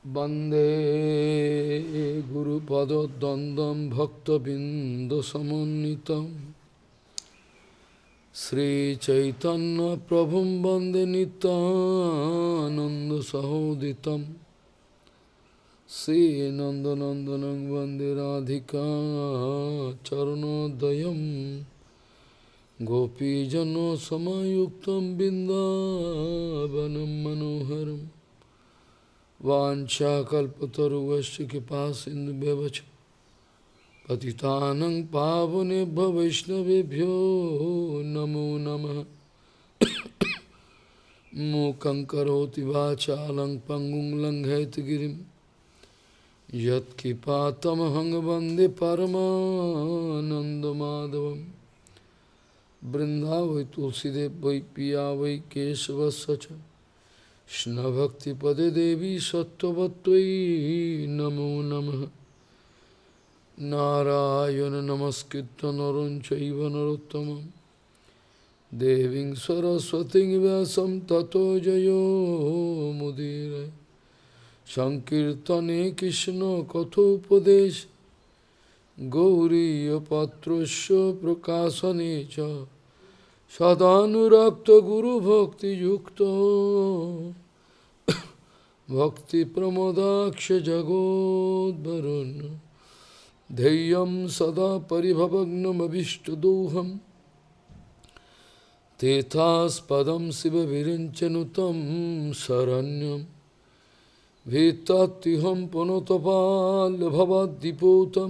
वंदे गुरुपदद्वन्द्वं भक्तबिन्दुसमन्वितं श्रीचैतन्यप्रभुं वन्दे नित्यानन्दसहोदितं श्रीनन्दनन्दनं वन्दे राधिका चरणोदयं गोपीजनसमायुक्तं बिन्दावनं मनोहरम् वाञ्छाकल्पतरुश्च कृपासिन्धुभ्यश्च पतितानं पावनेभ्यो वैष्णवेभ्यो नमो नमः। मूकं करोति वाचालं पङ्गुं लङ्घयितगिरिं यत्कृपातमहं वन्दे परमानन्दमाधवं। वृन्दावै तुलसीदेव वै पिया वै केशवस्य च कृष्णभक्तिपदे देवी सत्त्ववत्त्वयि नमो नमः। नारायण नमस्कृत्य नरं चैव नरोत्तमं देवीं सरस्वतीं व्यासं ततो जयो मुदीरये। संकीर्तने कृष्ण कथोपदेश गौरीयपात्रस्य प्रकाशने च सदानुरक्त गुरुभक्तियुक्तो भक्तिप्रमोदाक्ष जगोद्वरुन् ध्येयं सदा परिभवग्नमभीष्टदोहं तीर्थास्पदं शिवविरिञ्चनुतं शरण्यं भीत्तात्युहं पुनतपाल्भवद्दिपूतं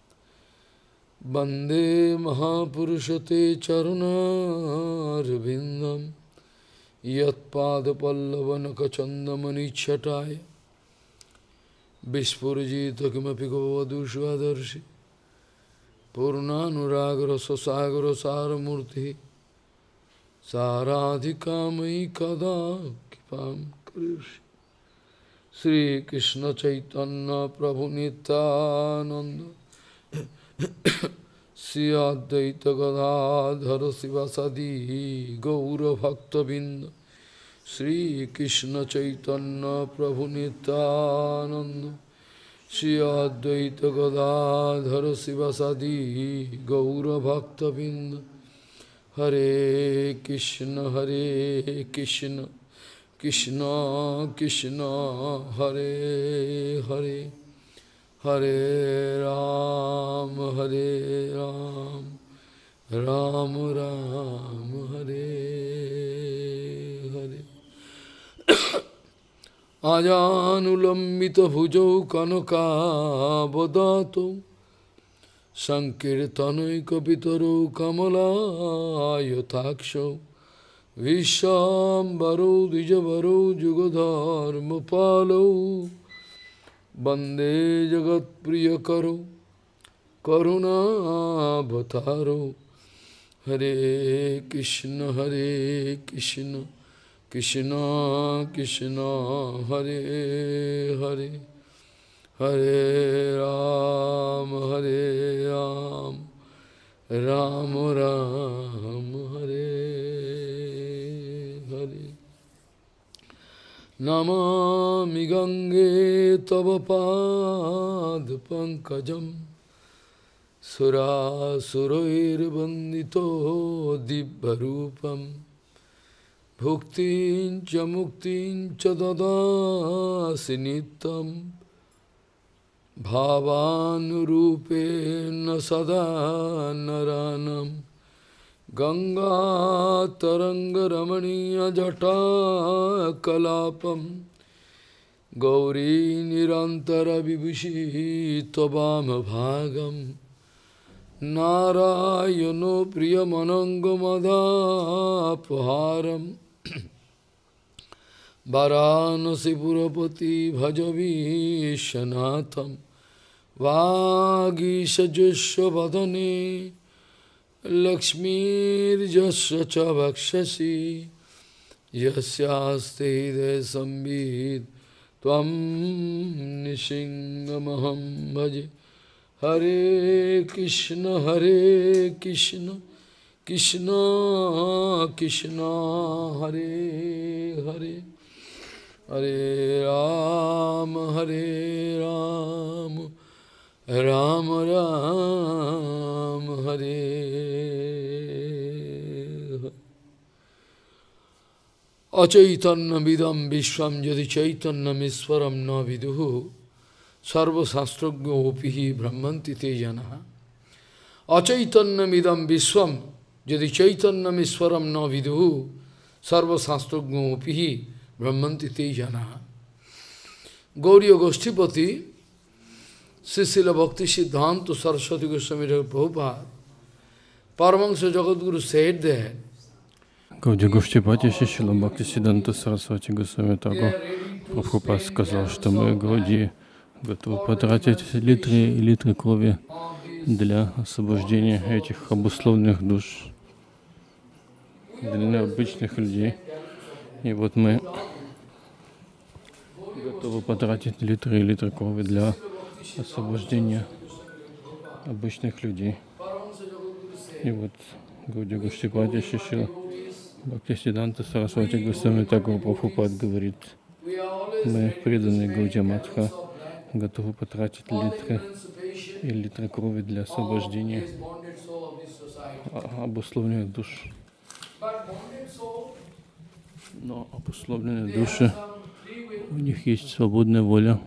वन्दे महापुरुषते चरुणारविन्दं यत्पादपल्लवनखचन्दमनिच्छटाय विस्फुरिजित किमपि गौवधूष्वदर्शि पूर्णानुरागरससागरसारमूर्तिः साराधिकामयि कदा कृपां करिष्यति। श्रीकृष्ण चैतन्य प्रभु नित्यानन्द श्री अद्वैत गदाधर शिवासादि गौरभक्तबिंद श्रीकृष्ण चैतन्य प्रभु नित्यानंद श्री अद्वैत गदाधर शिवासादि गौरभक्तबिंद। हरे कृष्ण कृष्ण कृष्ण हरे हरे हरे राम राम राम हरे हरे। आजानुलंबित भुजौ कनकावदातो संकीर्तनैकपितरो कमलायताक्षौ विश्वाम्बरो द्विजवरो जुगधर्मपालौ वन्दे जगत्प्रियकरो करुणावतारो। हरे कृष्ण कृष्ण कृष्ण हरे हरे हरे राम राम राम हरे हरे। नमामि गंगे तव पाद पंकजं सुरासुरैर्वन्दितो दिव्यरूपं भुक्तिं च मुक्तिं च ददासि नित्यं भावानुरूपेण सदा नरानं। गंगातरङ्गरमणीयजटाकलापं गौरी निरन्तरविभूषि त्ववामभागं नारायणो प्रियमनङ्गमदापहारं वाराणसीपुरपति भजवीशनाथं वागीशजुष्वदने लक्ष्मीर्यस्य च वक्षसि यस्यास्ते हृदये संवित् त्वं नृसिंहमहं भजे। हरे कृष्ण कृष्ण कृष्ण हरे Hare Hare Rama, Hare Rama, Rama Rama, Hare Hare. Achaitanyamidam vishvam yadi chaitanyameswaram na viduhu sarva sastragyo opihi brahmanti te janaha. Achaitanyamidam vishvam yadi chaitanyameswaram na viduhu sarva sastragyo opihi brahmanti te janaha. Gauriya Goshtipati, Srila Bhakti Siddhanta Saraswati Goswami Prabhupada, Paramahansa Jagadguru said that Гаудия Гоштипати, Шрила Бхакти Сиддханта Сарасвати Госвами Такур Прабхупад сказал, что мы, Гаудии, готовы потратить литры и литры крови для освобождения этих обусловленных душ, для обычных людей. И вот мы готовы потратить литры и литры крови для освобождения обычных людей. И вот Гаудия Гоштипати, Шрила Бхактисиддханта Сарасвати Госвами Такур Прабхупад говорит: мы, преданные Гаудия Матха, готовы потратить литры и литры крови для освобождения обусловленных душ. Но обусловленные души, у них есть свободная воля.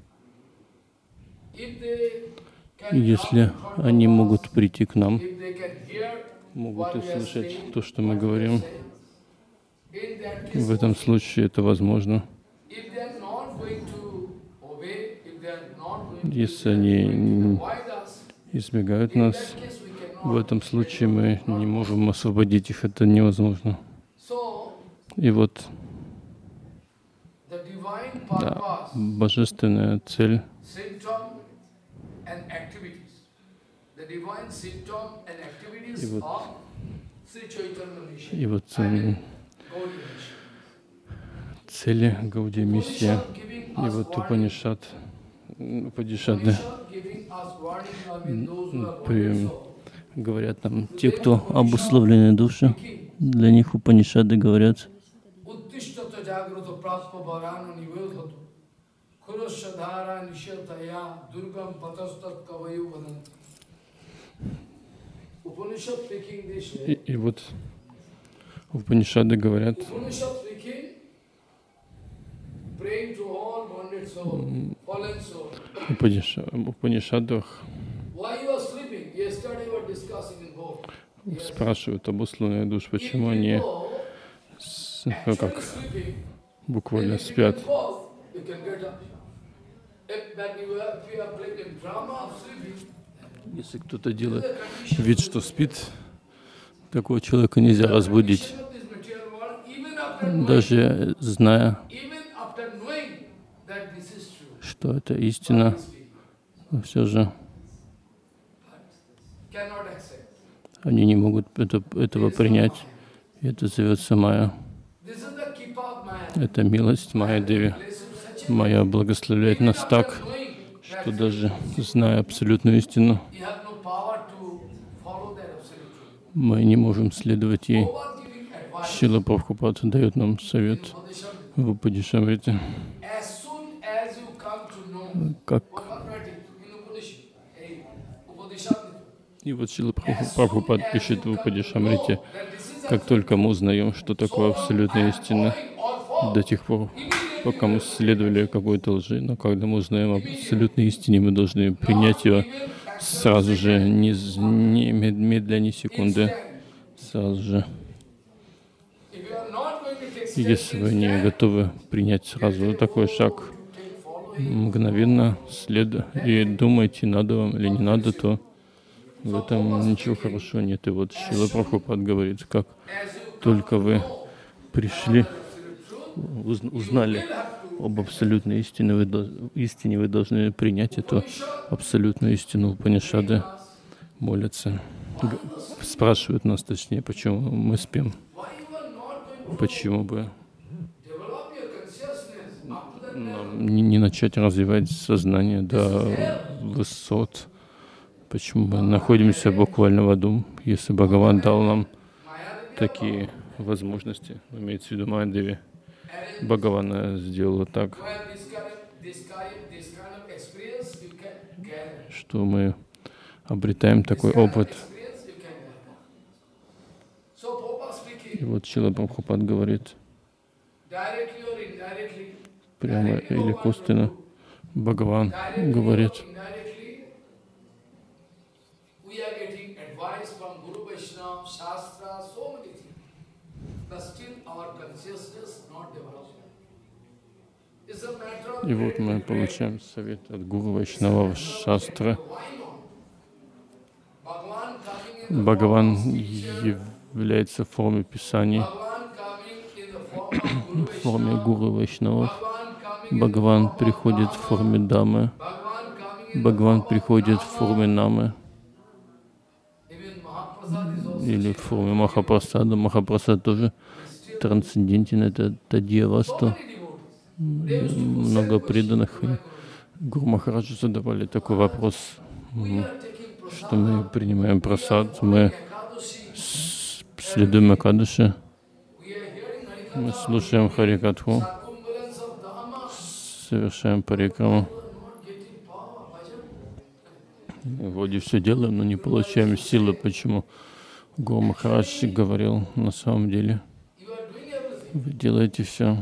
И если они могут прийти к нам, могут услышать то, что мы говорим, в этом случае это возможно. Если они избегают нас, в этом случае мы не можем освободить их, это невозможно. И вот да, божественная цель и вот цели Гаудия миссия, и вот Упанишады говорят нам, те, кто обусловлены души, для них Упанишады говорят: и вот Упанишады говорят, в Упанишадах спрашивают обусловленные души, почему они как буквально спят. Если кто-то делает вид, что спит, такого человека нельзя разбудить. Даже зная, что это истина, все же они не могут этого принять. И это зовется Майя. Это милость Майя Деви. Майя благословляет нас так, что даже зная абсолютную истину, мы не можем следовать ей. Шрила Прабхупад дает нам совет в Упадишамрите. И вот Шрила Прабхупад пишет в Упадишамрите: как только мы узнаем, что такое абсолютная истина, до тех пор, пока мы следовали какой-то лжи, но когда мы узнаем об абсолютной истине, мы должны принять ее сразу же, не медля ни секунды, сразу же. Если вы не готовы принять сразу такой шаг, мгновенно и думаете, надо вам или не надо, то в этом ничего хорошего нет. И вот Шрила Прабхупад говорит, как только вы пришли, узнали об абсолютной истине, вы должны принять эту абсолютную истину. Упанишады молятся, спрашивают нас, точнее, почему мы спим. Почему бы нам не начать развивать сознание до высот? Почему мы находимся буквально в аду, если Бхагаван дал нам такие возможности, имеется в виду Майя Деви, Бхагавана сделал так, что мы обретаем такой опыт. И вот Шрила Прабхупад говорит, прямо или косвенно, Бхагаван говорит, и вот мы получаем совет от Гуру Вайшнава Шастра. Бхагаван является в форме Писаний, в форме Гуру Вайшнавов. Бхагаван приходит в форме Дамы, Бхагаван приходит в форме Намы или в форме Махапрасада. Махапрасад тоже трансцендентен, это Тадьявасту. Много преданных. Гуру Махараджу задавали такой вопрос, что мы принимаем прасад, мы следуем Экадаши, мы слушаем Харикатху, совершаем парикраму. Вроде все делаем, но не получаем силы. Почему? Гуру Махарадж говорил, на самом деле, вы делаете все.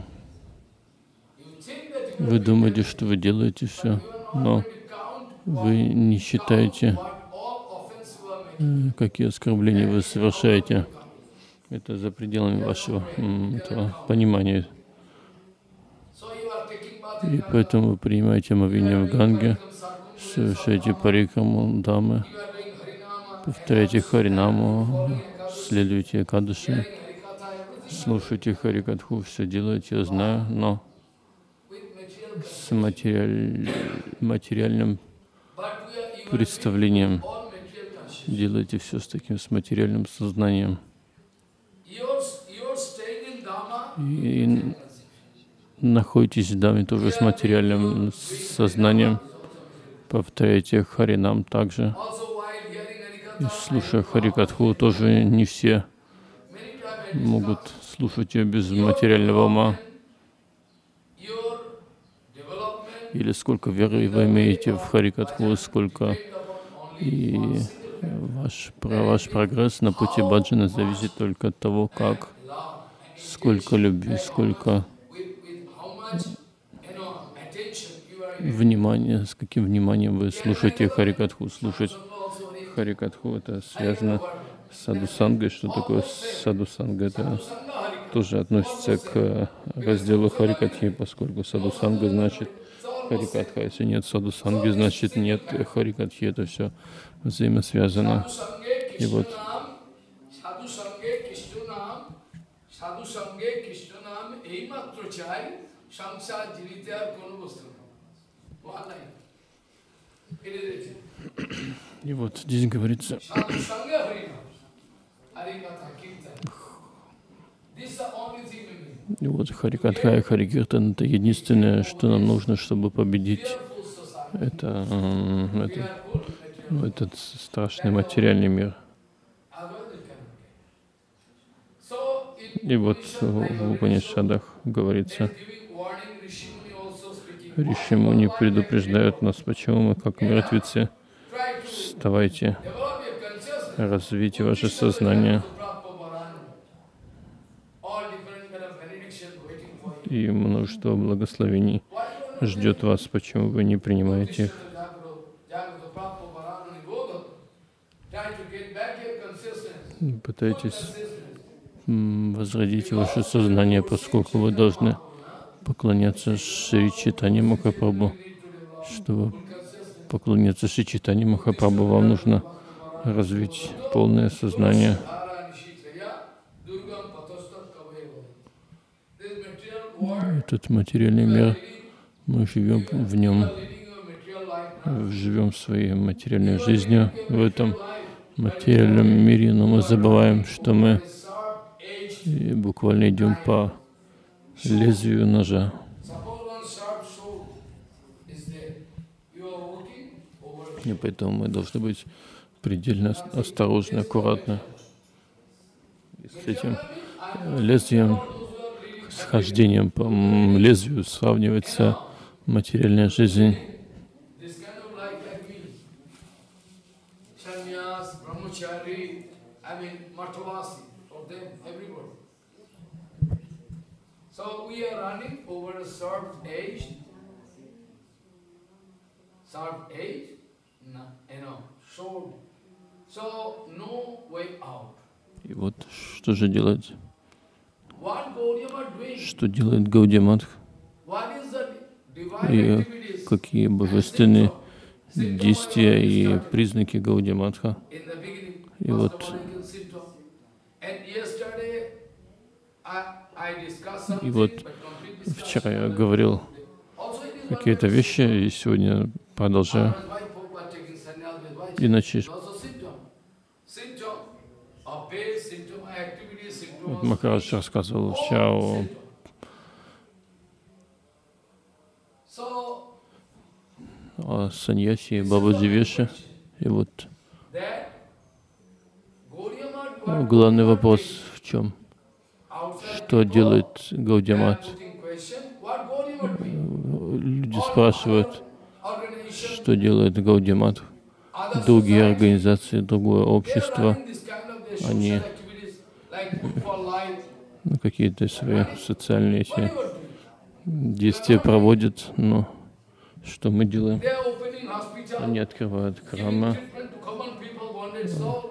Вы думаете, что вы делаете все, но вы не считаете, какие оскорбления вы совершаете. Это за пределами вашего этого понимания. И поэтому вы принимаете омовение в Ганге, совершаете парикраму Дамы, повторяйте Харинаму, следуйте Экадаши, слушайте Харикатху, все делаете, я знаю, но с материальным представлением. Делайте все с таким, с материальным сознанием. И находитесь в Даме тоже с материальным сознанием. Повторяйте Харинам также. И слушая Харикатху, тоже не все могут слушать ее без материального ума. Или сколько веры вы имеете в Харикатху, сколько и ваш прогресс на пути баджана зависит только от того, как, сколько любви, сколько внимания, с каким вниманием вы слушаете Харикатху. Слушать Харикатху — это связано с садхусангой. Что такое садхусанга? Это тоже относится к разделу Харикатхи, поскольку садхусанга значит Харикатха. Если нет садхусанги, значит нет Харикатхи. Это все взаимосвязано. И вот здесь говорится, и вот Харикатха и Харикиртан — это единственное, что нам нужно, чтобы победить этот страшный материальный мир. И вот в Упанишадах говорится, Риши Муни предупреждают нас, почему мы, как мертвецы, вставайте, развейте ваше сознание. И множество благословений ждет вас, почему вы не принимаете их. Пытайтесь возродить ваше сознание, поскольку вы должны поклоняться Шри Чайтанья Махапрабху. Чтобы поклоняться Шри Чайтанья Махапрабху, вам нужно развить полное сознание. Этот материальный мир, мы живем в нем, живем своей материальной жизнью в этом материальном мире, но мы забываем, что мы буквально идем по лезвию ножа. И поэтому мы должны быть предельно осторожны, аккуратны с этим лезвием, с хождением по лезвию сравнивается материальная жизнь. This kind of life like me, sannyas, brahmachari, matavasi, for them, everybody. So we are running over a short age, short, so no way out. И вот что же делать? What Gaudiya Math doing? Что делает Гаудия Матх? What is the divine И activities? какие божественные действия и признаки Гаудия Матха? In the beginning, И was вот, the molecular symptom. And yesterday I discussed и something, вот but complete вчера я discussion. говорил Also it is one какие-то вещи, и сегодня продолжаю. why people are taking sannyas with wife. Иначе It's also symptom of base, symptom of activity, symptom вот of Махарадж рассказывал вчера о So саньяси Бабаджи Веше. И вот that Gaudiya Math, главный вопрос в чем? outside Что делает Гаудия they are Мат? putting question, what Gaudiya Math doing? Люди спрашивают, Organization, что делает Гаудия Мат. other Другие society, организации, другое they are общество, running this kind of their они social activities like Food for Life. какие-то свои социальные What эти you are doing? действия проводят, но что мы делаем? They are opening hospital, Они открывают giving храмы, treatment to common people, wounded soul.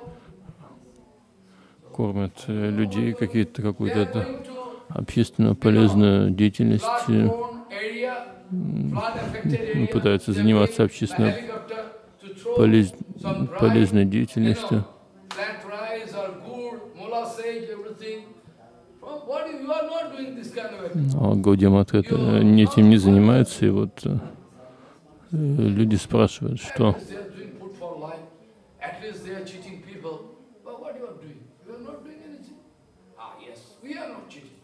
кормят людей, какую-то They are это going to общественно полезную деятельность, flood-prone area, flood-affected area. пытаются They are заниматься going общественно by helicopter to throw some dry, полезной деятельностью. flat rice or gur, molasses, everything. What if you are not doing this kind of activity? А Гаудия Мат этим не занимается, и вот люди спрашивают, что At least they are doing food for life. At least they are cheating people. But what you are doing? You are not doing anything. Ah, yes, we are not cheating.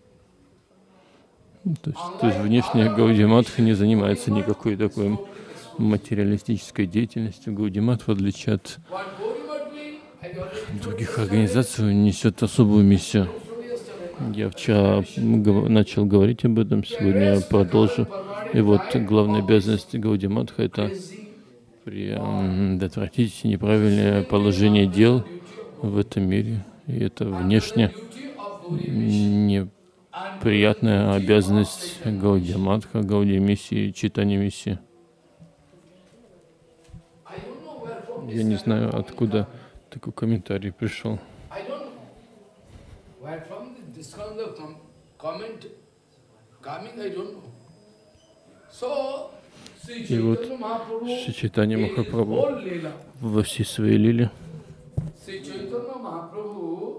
то есть внешне Гаудия Матх не занимается никакой такой материалистической деятельностью. Гаудия Матх, в отличие от What Gauriya doing? I already других организаций, несет особую миссию. told you yesterday. Я вчера начал говорить об этом, сегодня я продолжу. И вот главная обязанность Гаудия Матха — это предотвратить неправильное положение дел в этом мире. И это внешне неприятная обязанность Гаудия Матха, Гаудия миссии, читания миссии. I don't know where from Я не знаю, откуда такой комментарий пришел. I don't know where from this kind of comment coming. I don't know. So, Sri И вот Chaitanya Mahaprabhu Шри Чайтанья in his Махапрабху whole Leela, во всей своей лиле, Sri Chaitanya Mahaprabhu,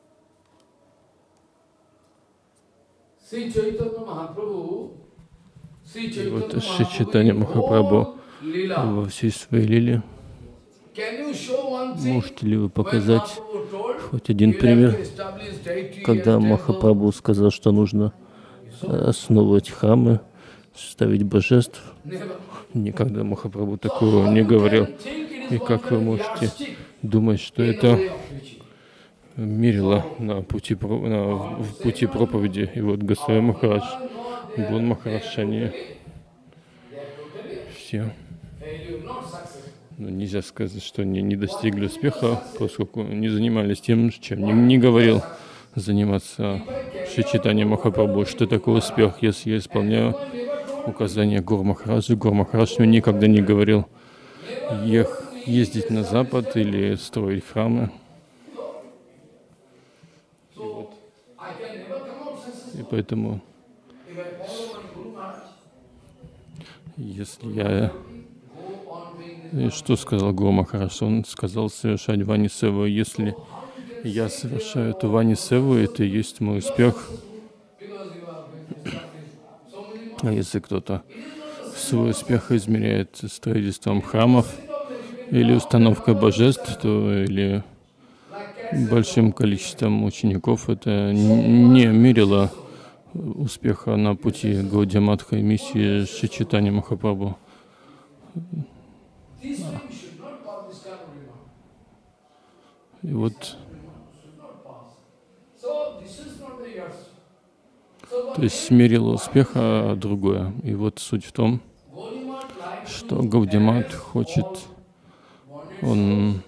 Sri Chaitanya Mahaprabhu, Sri и вот Chaitanya Шри Mahaprabhu Чайтанья in Махапрабху whole Leela. во всей своей лиле. Can you show one thing? Можете ли вы When показать Mahaprabhu told, хоть один you have пример, to establish deity когда and temple. Махапрабху сказал, что нужно основывать храмы, ставить божеств? Never. Никогда Махапрабху такого не говорил. И как вы можете думать, что это мерило на пути, в пути проповеди? И вот Госвами Махарадж, Гун Махарадж, они все, нельзя сказать, что они не достигли успеха, поскольку не занимались тем, чем не говорил заниматься Шри Чайтанья Махапрабху. Что такое успех? Если я исполняю указания Гуру Махараджа, Гуру Махарадж мне никогда не говорил ездить на Запад или строить храмы. И поэтому, если я... И что сказал Гуру Махарадж? Он сказал совершать Вани Севу. Если я совершаю эту Вани Севу, это и есть мой успех. А если кто-то свой успех измеряет строительством храмов или установкой божеств, то или большим количеством учеников, это не мерило успеха на пути Гаудия Матха и миссии Шри Чайтанья Махапрабху. И вот То есть мерило успеха другое. И вот суть в том, что Гаудимат хочет, он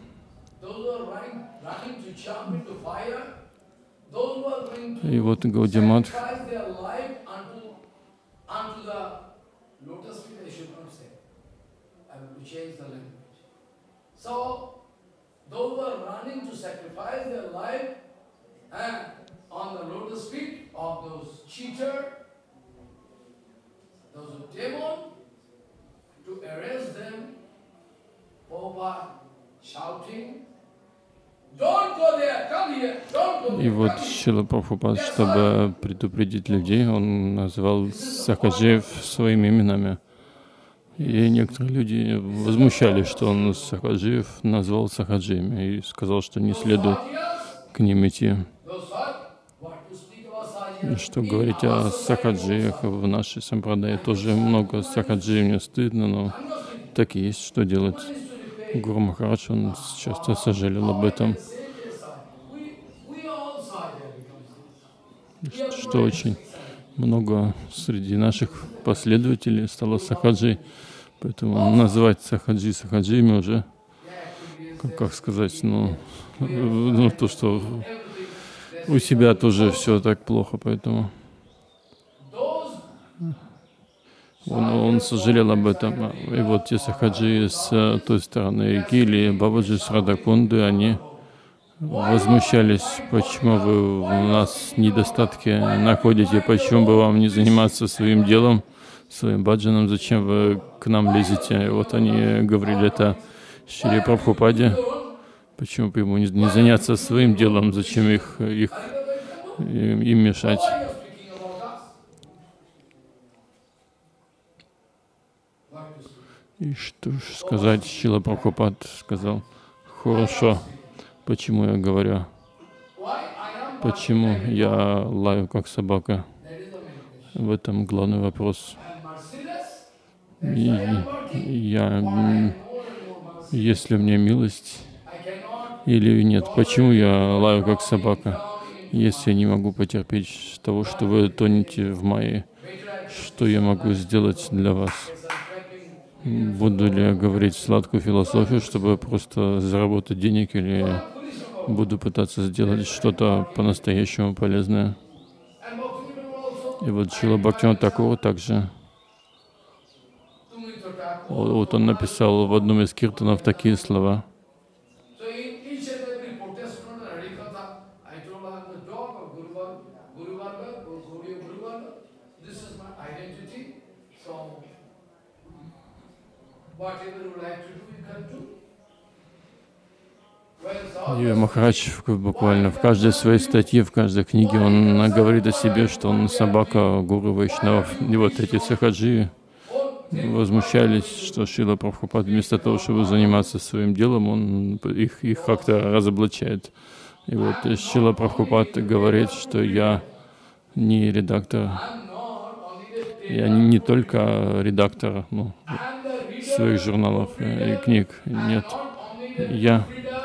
и вот Гаудимат on the lotus feet of those cheater, those demon, to arrest them, over shouting, "Don't go there, come here, don't go И there, вот come here." Шрила Прабхупад, чтобы предупредить людей, он назвал сахаджиев своими именами. И некоторые люди возмущались, что он сахаджиев назвал сахаджиями и сказал, что не следует к ним идти. И что говорить о сахаджиях в нашей сампрадае, тоже много сахаджиев, мне стыдно, но так и есть, что делать. Гуру Махарадж, он часто сожалел об этом, что очень много среди наших последователей стало сахаджи, поэтому называть сахаджи сахаджиями уже, как сказать, то, что у себя тоже все так плохо, поэтому он сожалел об этом. И вот те сахаджи с той стороны реки или Бабаджи с Радакунды, они возмущались, почему вы в нас недостатки находите, почему бы вам не заниматься своим делом, своим баджаном, зачем вы к нам лезете. И вот они говорили это Шри Прабхупаде, почему бы ему не заняться своим делом, зачем им мешать. И что ж сказать, Шрила Прабхупад сказал: хорошо, почему я говорю, почему я лаю как собака. В этом главный вопрос. И есть ли мне милость или нет? Почему я лаю как собака, если я не могу потерпеть того, что вы тонете в майе? Что я могу сделать для вас? Буду ли я говорить сладкую философию, чтобы просто заработать денег, или буду пытаться сделать что-то по-настоящему полезное? И вот Шрила Бхактивинода Тхакур также, вот он написал в одном из киртанов такие слова. И Махарадж буквально в каждой своей статье, в каждой книге он говорит о себе, что он собака гуру Вайшнавов. И вот эти сахаджи возмущались, что Шрила Прабхупад вместо того, чтобы заниматься своим делом, он их как-то разоблачает. И вот Шрила Прабхупад говорит, что я не редактор, я не только редактор своих журналов и книг, нет, я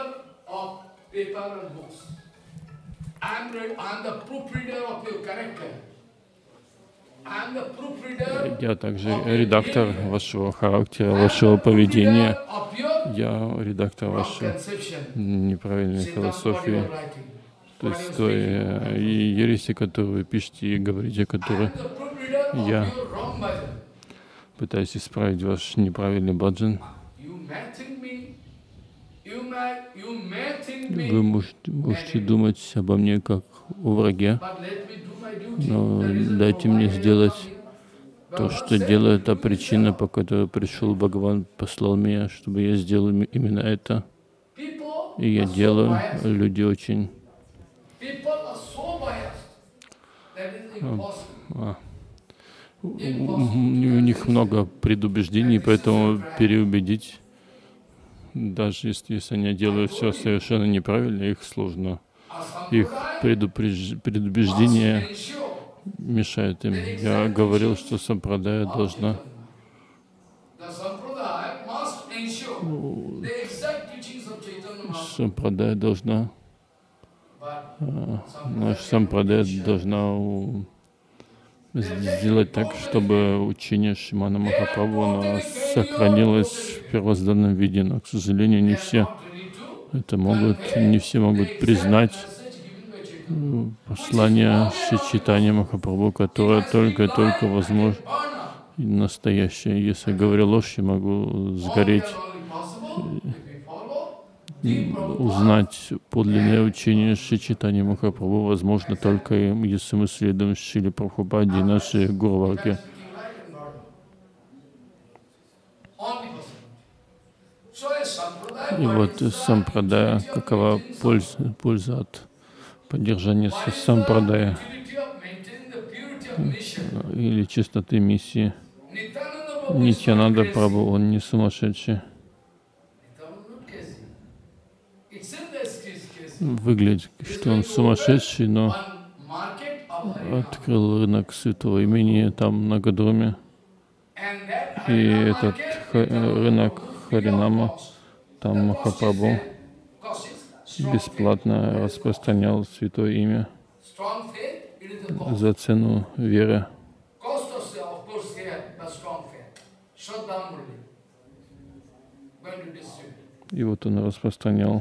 также редактор вашего характера, вашего поведения. Я редактор вашей неправильной философии, то есть той ереси, которую вы пишете и говорите, которую я пытаюсь исправить ваш неправильный баджан. Вы можете думать обо мне как о враге, но дайте мне сделать то, что делаю, та причина, по которой пришел Бхагаван, послал меня, чтобы я сделал именно это. И я делаю. Люди очень у них много предубеждений, поэтому переубедить, даже если они делают все совершенно неправильно, их сложно. Их предубеждение мешает им. Я говорил, что сампрадая должна наша сампрадая должна сделать так, чтобы учение Шримана Махапрабху оно сохранилось в первозданном виде, но, к сожалению, не все это могут, не все могут признать послание Шри Чайтаньи Махапрабху, которое только возможно и настоящее. Если я говорю ложь, я могу сгореть. Узнать подлинное учение Шри Чайтаньи Махапрабху возможно только если мы следуем Шриле Прабхупаде и нашей Гурварге. И вот сампрадая, какова польза от поддержания сампрадая или чистоты миссии. Нитьянанда Прабху, он не сумасшедший. Выглядит, что он сумасшедший, но открыл рынок святого имени там на Гадруме. И этот рынок Харинама, там Махапрабху бесплатно распространял святое имя за цену веры. И вот он распространял.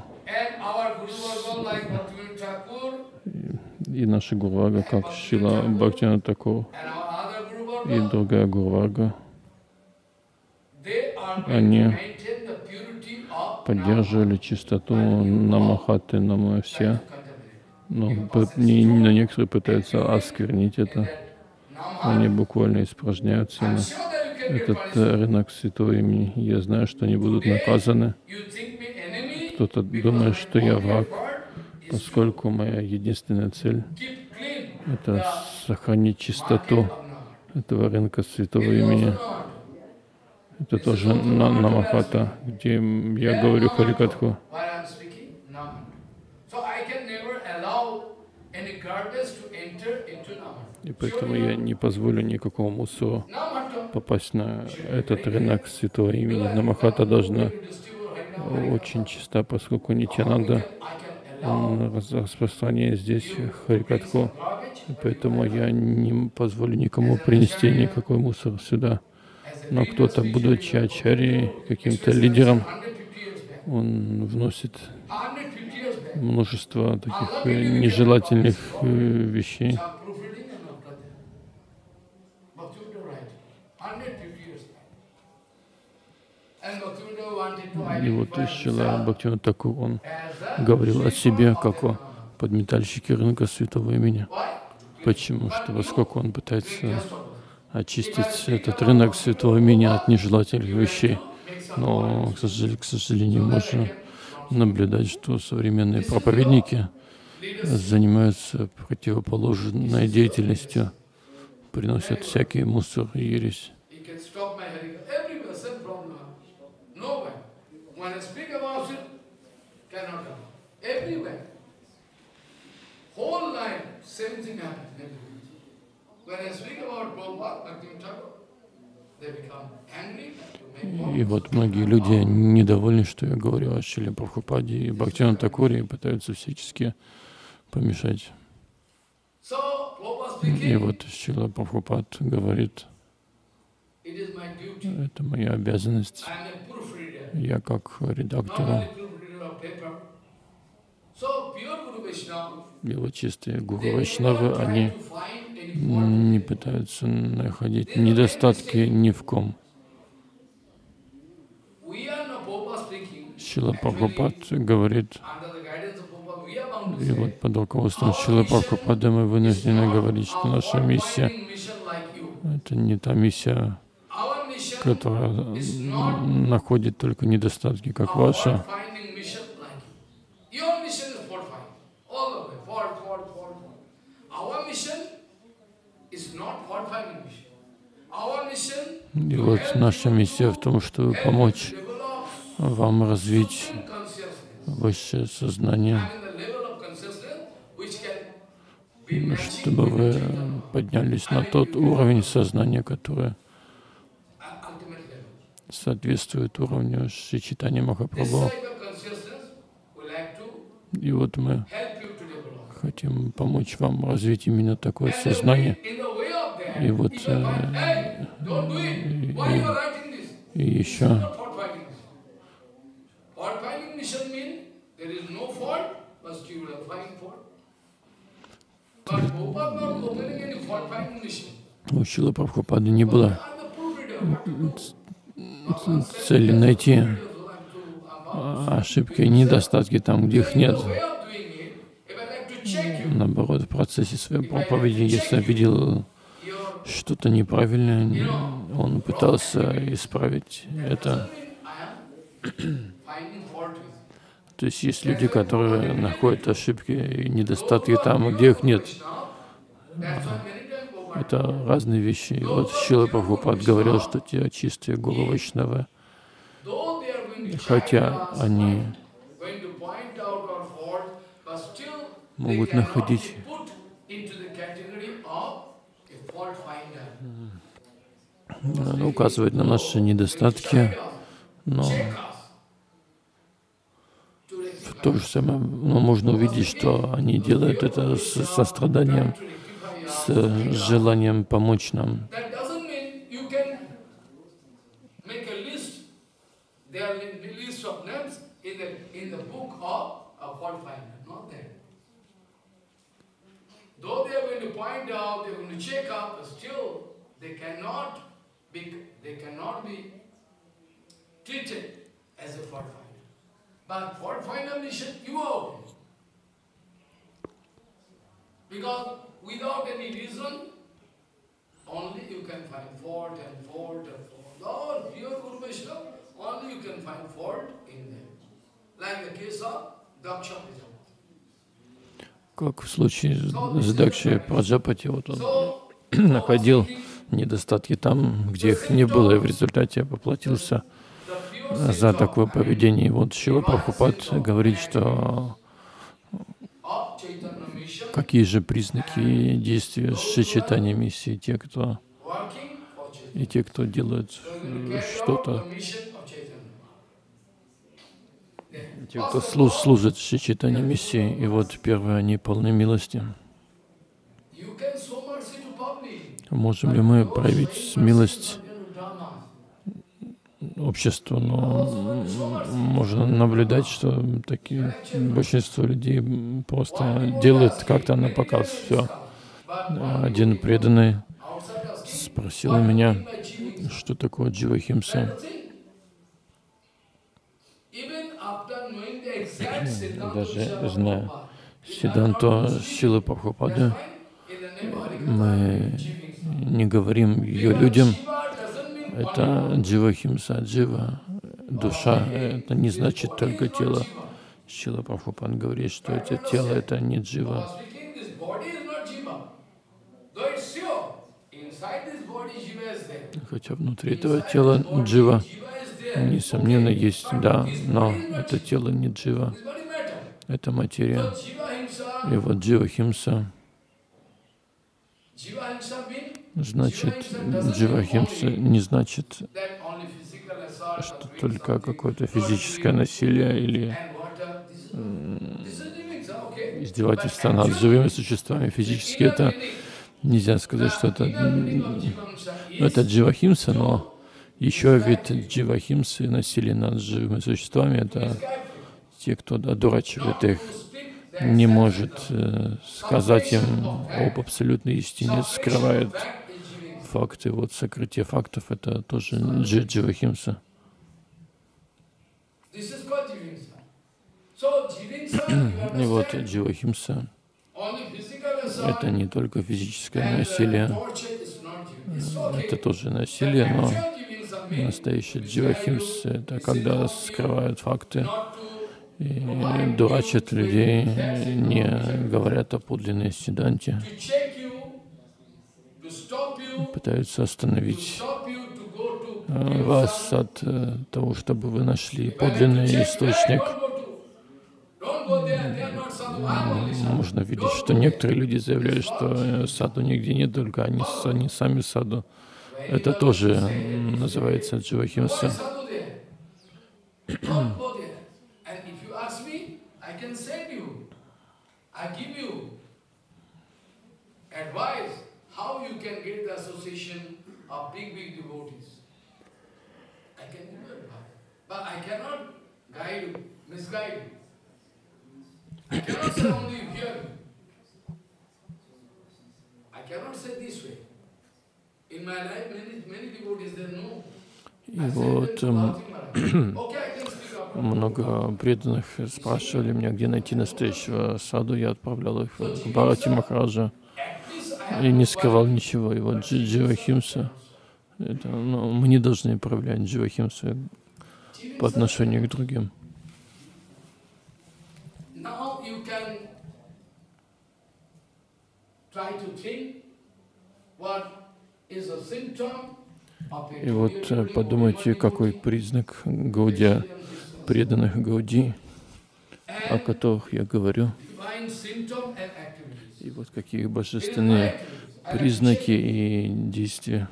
И наша Гурварга, как Шрила Бхактивинода Тхакур и другая Гурварга, они поддерживали чистоту Намахаты, Нама все, но некоторые пытаются осквернить это. Они буквально испражняются на этот рынок святого имени. Я знаю, что они будут наказаны. Кто-то думает, что я враг, поскольку моя единственная цель — это сохранить чистоту этого рынка святого имени. Это тоже Намахата, где я говорю Харикатху. И поэтому я не позволю никакому мусору попасть на этот рынок святого имени. Намахата должна очень чиста, поскольку Нитьянанда распространяет здесь Харикатху. И поэтому я не позволю никому принести никакой мусор сюда. Но кто-то, будучи ачарьей, каким-то лидером, он вносит множество таких нежелательных вещей. И вот Шрила Бхактивинода Тхакур, он говорил о себе, как о подметальщике рынка святого имени. Почему? Что поскольку он пытается очистить этот рынок святого имени от нежелательных вещей. Но, к сожалению, можно наблюдать, что современные проповедники занимаются противоположной деятельностью, приносят всякий мусор и ересь. И вот многие люди недовольны, что я говорю о Шриле Прабхупаде и Бхактивинода Тхакуре, и пытаются всячески помешать. И вот Шрила Прабхупад говорит: это моя обязанность. Я как редактор. Белочистые гуру Вайшнавы, они не пытаются находить недостатки ни в ком. Шрила Прабхупад говорит, и вот под руководством Шрилы Прабхупады мы вынуждены говорить, что наша миссия — это не та миссия, которая находит только недостатки, как ваша. И вот наша миссия в том, чтобы помочь вам развить высшее сознание, чтобы вы поднялись на тот уровень сознания, который соответствует уровню Шри Чайтаньи Махапрабху. И вот мы хотим помочь вам развить именно такое сознание. И вот и еще у Шрилы Прабхупады не было цели найти ошибки и недостатки там, где их нет. Наоборот, в процессе своей проповеди, если я видел что-то неправильное, он пытался исправить это. То есть есть люди, которые находят ошибки и недостатки там, где их нет. Это разные вещи. И вот Шрила Прабхупад говорил, что те чистые Гуру Вайшнавы, хотя они могут находить указывать на наши недостатки, но в то же самое можно увидеть, что они делают это с состраданием, с желанием помочь нам. But fault finder mission, you are okay. Because without any reason, only you can find fault and fault and fault. Lord, pure Guru Vaishnava, only you can find fault in them. Like the case of Daksha Prajapati. Как в случае с Дакшей Праджапати, вот он находил недостатки там, где их не было, и в результате поплатился за такое поведение. И вот Шрила Прабхупад говорит, что какие же признаки действия Шри Чайтанья миссии, те, кто делают что-то, те, кто служит Шри Чайтанья миссии. И вот первое, они полны милости. Можем ли мы проявить милость обществу? Но можно наблюдать, что большинство людей просто делают как-то на показ все. Один преданный спросил меня, что такое дживахимса. Даже зная Сиддханту Шрилы Прабхупады, мы не говорим ее людям. Это дживахимса, джива, душа. Это не значит только тело. Шрила Прабхупад говорит, что это тело — это не джива. Хотя внутри этого тела джива, несомненно, есть, да, но это тело не джива, это материя. И вот дживахимса значит, дживахимса не значит, что только какое-то физическое насилие или издевательство над живыми существами. Физически это нельзя сказать, что это дживахимса, но еще вид дживахимсы, насилия над живыми существами, это те, кто одурачивает их, не может сказать им об абсолютной истине, скрывает факты. Вот сокрытие фактов — это тоже дживахимса. И вот дживахимса — это не только физическое насилие, это тоже насилие, но настоящее дживахимса — это когда скрывают факты и дурачат людей, не говорят о подлинной Сиддханте, пытаются остановить вас от того, чтобы вы нашли подлинный источник. Можно видеть, что некоторые люди заявляют, что саду нигде нет, только они сами саду. Это тоже называется дживахимса. how you can get the association of big devotees. I can give you advice, but I cannot guide you, misguide you. I cannot say only you hear me. I cannot say this way. In my life, many devotees, they know. И вот много преданных спрашивали меня, где найти настоящего саду. Я отправлял их к Бхарати Махараджа и не скрывал ничего. И вот Дживахимса, мы не должны проявлять Дживахимсу по отношению к другим. И вот подумайте, какой признак Гаудия, преданных Гауди, о которых я говорю. И вот какие божественные признаки и действия.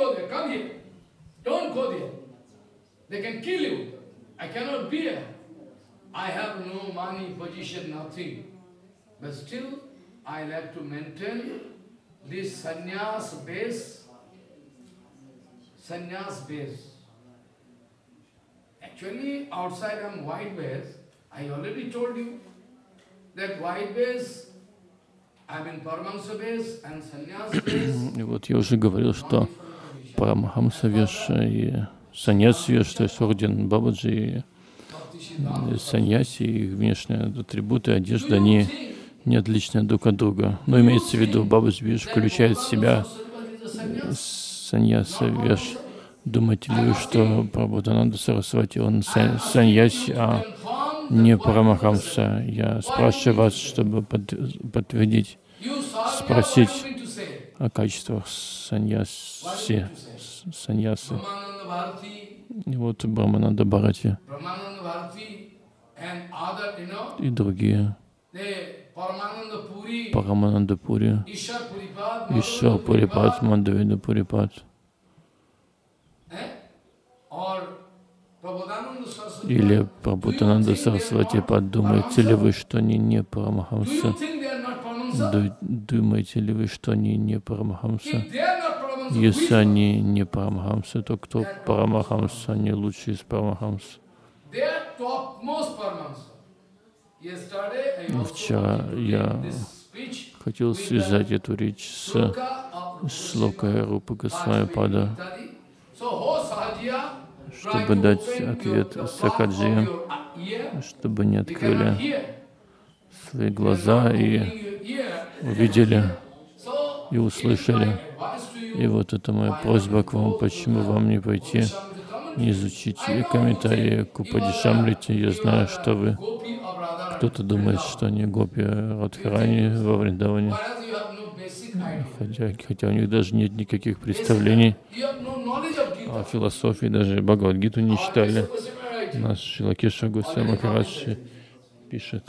Sannyas base. Actually, outside I'm white base. I already told you that white base, I'm in Paramahamsa base and Sannyas base. И вот я уже говорил, что Парамахамса Веша и Саньяси Веша, то есть орден Бабаджи и Саньяси, их внешние атрибуты, одежда, они не отличны друг от друга. Но имеется в виду, Бабаджи Веша включает в себя Саньяса Веш. Думаете ли вы, что Прабхутананда Сарасвати, он саньяси, а не Парамахамса? Я спрашиваю вас, чтобы подтвердить, спросить о качествах саньяси. И вот Брахмананда Бхарати и другие. Парамананда Пури, Ишвар Пурипад, Мандавида Пурипад. Или Прабхутананда Сарасвати, подумаете ли вы, что они не Парамахамса? Думаете ли вы, что они не Парамахамса? Если они не Парамахамса, то кто Парамахамса? Они лучшие из Парамахамс. Вчера я хотел связать эту речь с шлокой Рупы Госвами Пада, чтобы дать ответ Сакаджи, чтобы они открыли свои глаза и увидели и услышали. И вот это моя просьба к вам, почему вам не пойти, не изучить комментарии к Упадишамрите. Я знаю, что вы, кто-то думает, что они гопи Радхарани во Вриндаване, хотя у них даже нет никаких представлений о философии, даже Бхагавад-гиту не читали. Наш Шилакеша Госвами Махарадж пишет.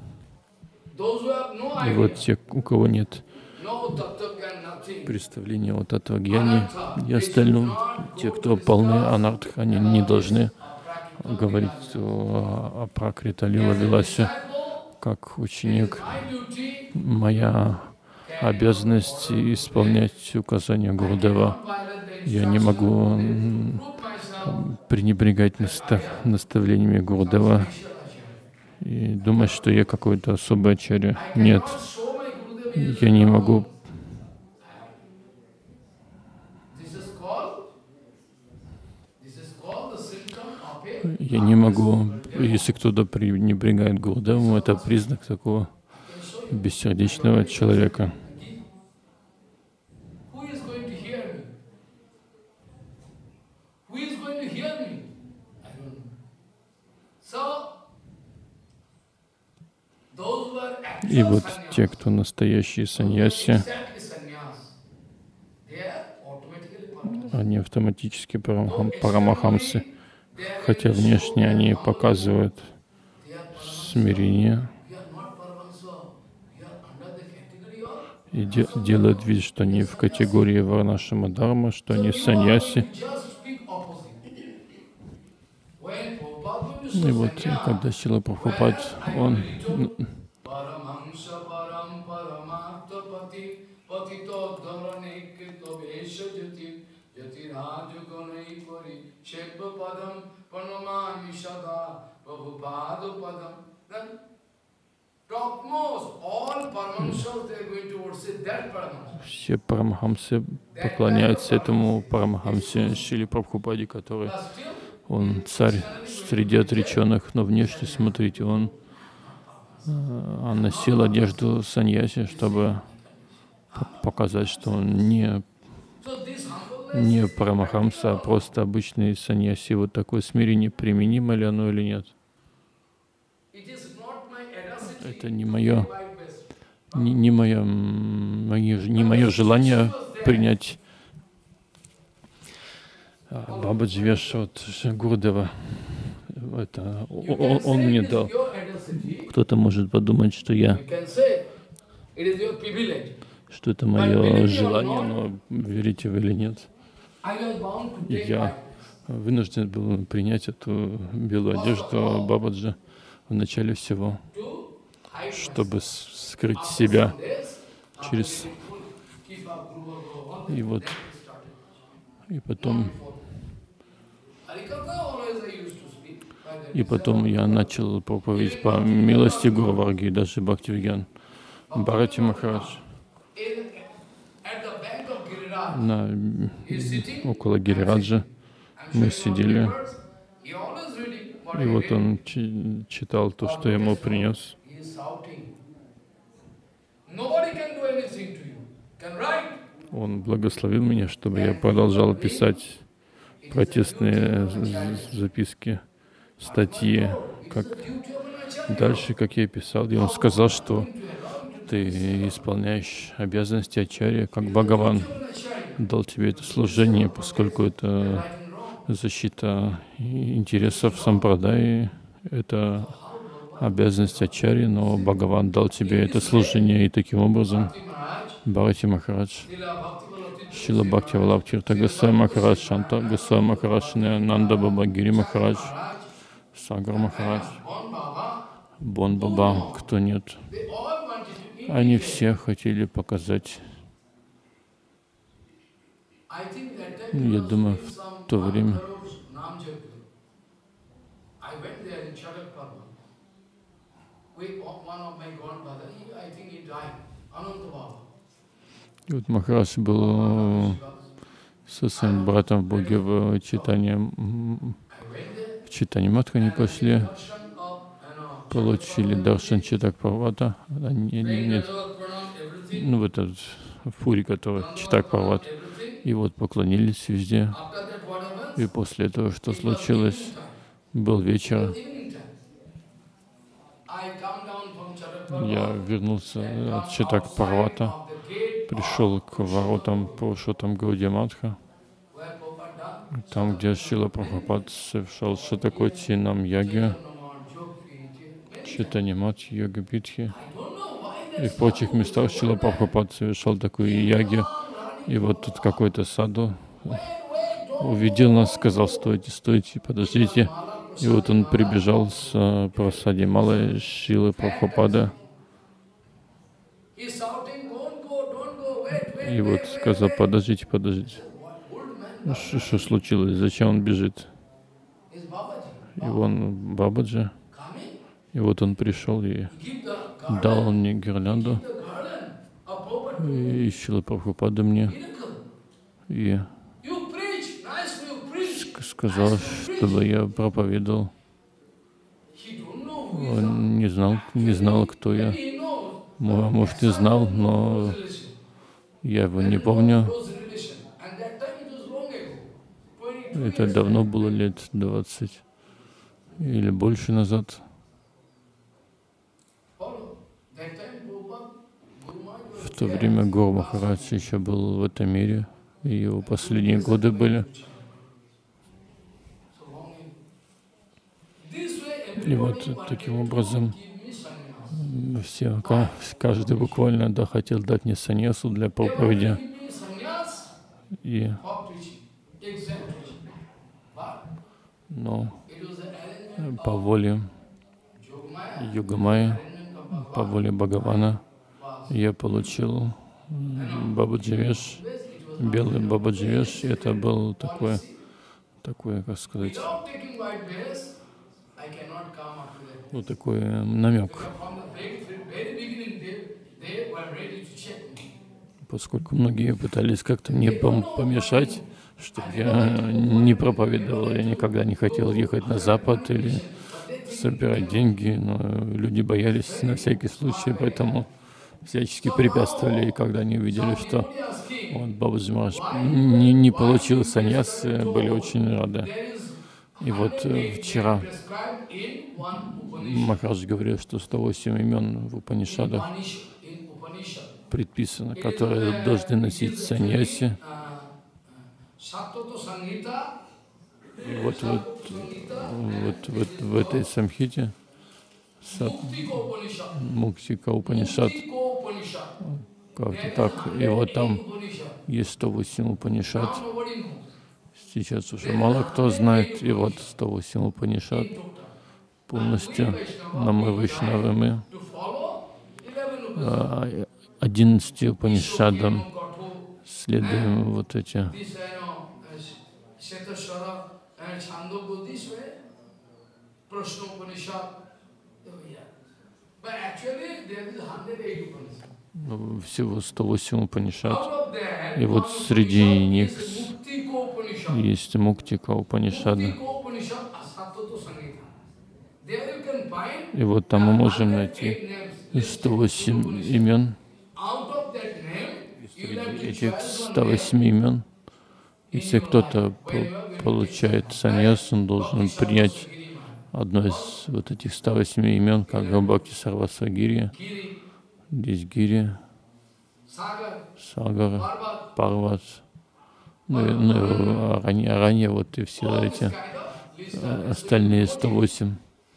И вот те, у кого нет представления о Таттва-гьяне и остальном, те, кто полны анартх, они не должны говорить о Пракрита Лила Виласе. Как ученик, моя обязанность исполнять указания Гурудева. Я не могу пренебрегать наставлениями Гурудева и думать, что я какой-то особый ачарья. Нет, я не могу. Я не могу, если кто-то пренебрегает Гурудевом, это признак такого бессердечного человека. И вот те, кто настоящие саньяси, они автоматически парамахамсы, хотя внешне они показывают смирение и делают вид, что они в категории Варнашама Дharma, что они саньяси. И вот когда Шрила Прабхупад, он Chedvapadam Pranamami Sada Prabhupada. Then topmost, all Paramahamsas, they are going to worship that Paramahamsa. Все парамахамсы поклоняются этому парамахамсе Шриле Прабхупаде, который он царь среди отреченных, но внешне, смотрите, он носил одежду саньяси, чтобы показать, что он не парамахамса, а просто обычный саньяси. Вот такое смирение, применимо ли оно или нет? Это не мое желание принять Бабаджи Веш от Гурудева. Это он мне дал. Кто-то может подумать, что это мое желание, но верите вы или нет, я вынужден был принять эту белую одежду Бабаджи в начале всего, чтобы скрыть себя через... И потом я начал проповедь по милости Гуру Варги, даже Бхактивигьян Бхарати Махарадж около Гирираджа. Мы сидели, и вот он читал то, что я ему принес. Он благословил меня, чтобы я продолжал писать протестные записки, статьи, как я писал. И он сказал, что ты исполняешь обязанности ачарьи, как Бхагаван дал тебе это служение, поскольку это защита интересов сампрадаи, это обязанность ачарьи, но Бхагаван дал тебе это служение, и таким образом Бхарати Махарадж, Шрила Бхактивалабха Тиртха Госвами Махарадж, Шанта Госвами Махарадж, Нанда Баба Гири Махарадж, Сагар Махарадж, Бон Баба, кто нет, они все хотели показать. Я думаю, в то время и вот Махарадж был со своим братом в Боге в Чайтанья Матхани пошли, получили даршан Читак Парвата, в этот Пури, который Читак Парват, и вот поклонились везде. И после этого, что случилось, был вечер. Я вернулся от Читак Парвата, пришел к воротам Пурушоттам Гаудия Матха, там, где Шрила Прабхупад совершал Шатакоти Нам Яги, Чайтанья Мат Йога Питхи, и в прочих местах Шрила Прабхупад совершал такую яги. И вот тут какой-то саду увидел нас, сказал: стойте, стойте, подождите. И вот он прибежал с прасади Малой Шрилы Прабхупада. И вот сказал: подождите, подождите. Что случилось? Зачем он бежит? И он Бабаджи. И вот он пришел и дал мне гирлянду. И Шрила Прабхупада мне. И сказал, чтобы я проповедовал. Он не знал, кто я. Может, и знал, но я его не помню. Это давно было, лет 20 или больше назад. В то время Гуру Махарадж еще был в этом мире, и его последние годы были. И вот таким образом каждый буквально хотел дать мне саньясу для проповеди. Но по воле Йогамайи, по воле Бхагавана, я получил Бабаджи Веш, белый Бабаджи Веш. Это был такой такой, как сказать, Without taking white dress, I cannot come up to that. ну, такой намек. Because from the very beginning, they were ready to check me. Поскольку многие пытались как-то мне помешать, чтобы я не проповедовал, я никогда не хотел ехать на Запад или собирать деньги, но люди боялись на всякий случай, поэтому всячески препятствовали, и когда они увидели, что вот Бабаджи Махарадж не получил саньяс, были очень рады. И вот вчера Махарадж говорил, что 108 имен в Упанишадах предписано, которые должны носить саньяси. И вот в этой самхите Муктика Упанишад, как-то так, и вот там есть 108 Упанишад. Сейчас уже мало кто знает, и вот 108 Упанишад полностью Намы Вайшнавы мы 11 Упанишадам следуем вот эти. Всего 108 Упанишад. И вот среди них есть Муктика Упанишада. И вот там мы можем найти 108 имен. И среди этих 108 имен, если кто-то получает саньяс, он должен принять одно из вот этих 108 имен, как Бхакти Сарвасва Гири. Здесь Гири, Сагар, Парват, ранее вот и все эти остальные 108.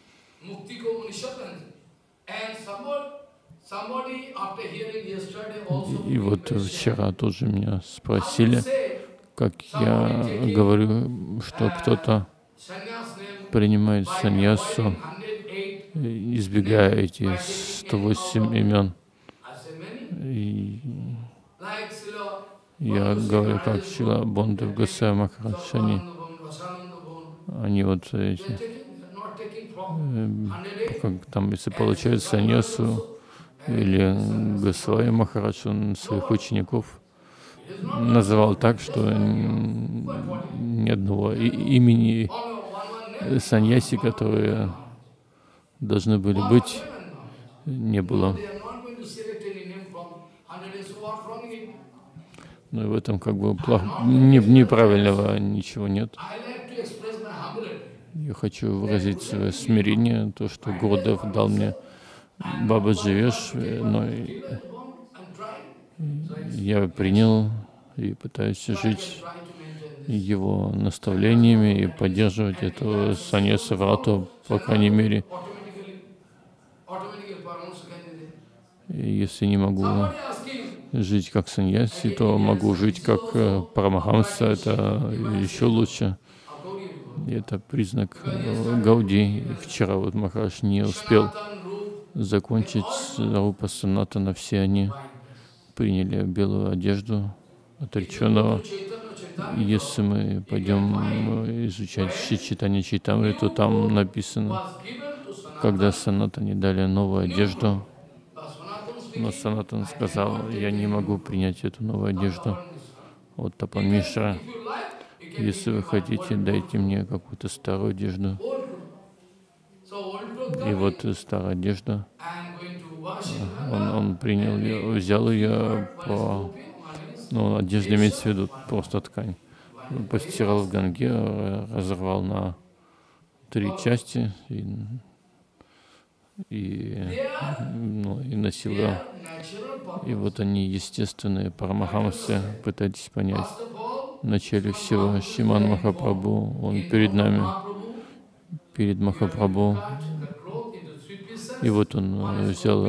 И вот вчера тоже меня спросили, как я говорю, что кто-то принимает саньясу, избегая эти 108 имен. И я говорю, как Шрила Бондав Госвами Махарадж, они вот эти, как там, если получают саньясу, или Госвами Махарадж, он своих учеников называл так, что ни одного имени саньяси, которые должны были быть, не было. Ну и в этом как бы неправильного ничего нет. Я хочу выразить свое смирение, то, что Гурудев дал мне Бабаджи Веш, но я принял и пытаюсь жить его наставлениями и поддерживать эту саньяса врату, по крайней мере. И если не могу жить как саньяси, то могу жить как Парамахамса, это еще лучше. И это признак Гауди. Вчера вот Махарадж не успел закончить Рупа Санатана, все они приняли белую одежду отреченного. Если мы пойдем изучать Чайтанья Чайтамриту, то там написано, когда Санатане дали новую одежду, но Санатан сказал, я не могу принять эту новую одежду. Вот Тапан Мишра, если вы хотите, дайте мне какую-то старую одежду. И вот старая одежда, он принял ее, взял ее, ну, одежда имеется в виду просто ткань, постирал в Ганге, разорвал на 3 части и носил ее. И вот они, естественные парамахамсы, пытайтесь понять. В начале всего Шриман Махапрабху, он перед нами, перед Махапрабху. И вот он взял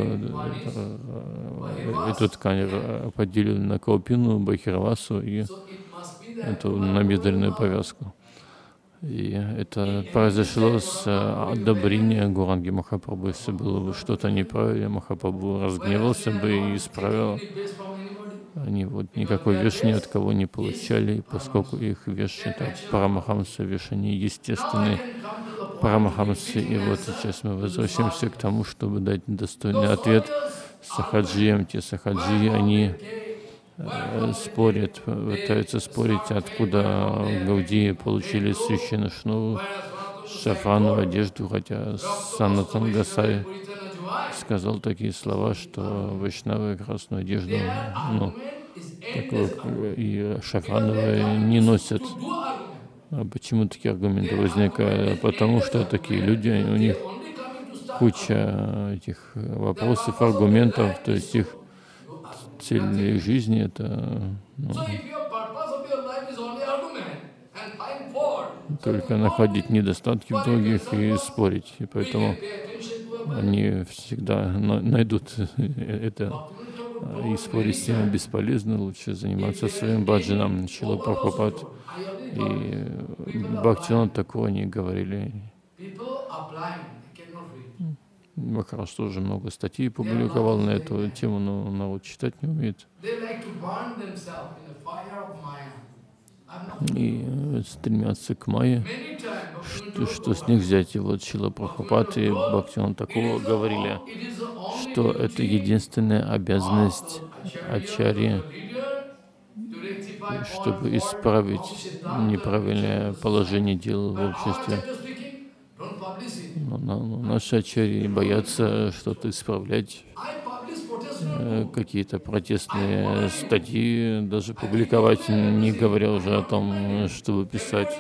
эту ткань, поделил на Каупину, Бахиравасу и эту набедренную повязку. И это произошло с одобрения Гуранги Махапрабху. Если было бы что-то неправильно, Махапрабху разгневался бы и исправил. Они вот никакой веш ни от кого не получали, и поскольку их веш — это Парамахамса веш, они естественные Парамахамсы. И вот сейчас мы возвращаемся к тому, чтобы дать достойный ответ сахаджиям. Те сахаджи, они спорят, пытаются спорить, откуда Гаудии получили священную шнуру, шафрану одежду, хотя Санатан Госвами сказал такие слова, что вайшнавы красную одежду, ну, такую и шафрановые не носят. А почему такие аргументы возникают? Потому что такие люди, у них куча этих вопросов, аргументов, то есть их цель их жизни — это только находить недостатки в других и спорить. И поэтому они всегда найдут это. И спорить с ними бесполезно, лучше заниматься своим баджаном. Шрила Прабхупад и Бхактивинода Тхакур, они говорили. Махарадж тоже много статей публиковал на эту тему, но народ читать не умеет. И стремятся к майе, что с них взять. И вот Шрила Прабхупад и Бхактивинода Тхакур говорили, что это единственная обязанность ачарьи, чтобы исправить неправильное положение дел в обществе. Но наши ачарьи боятся что-то исправлять, какие-то протестные статьи даже публиковать, не говоря уже о том, чтобы писать.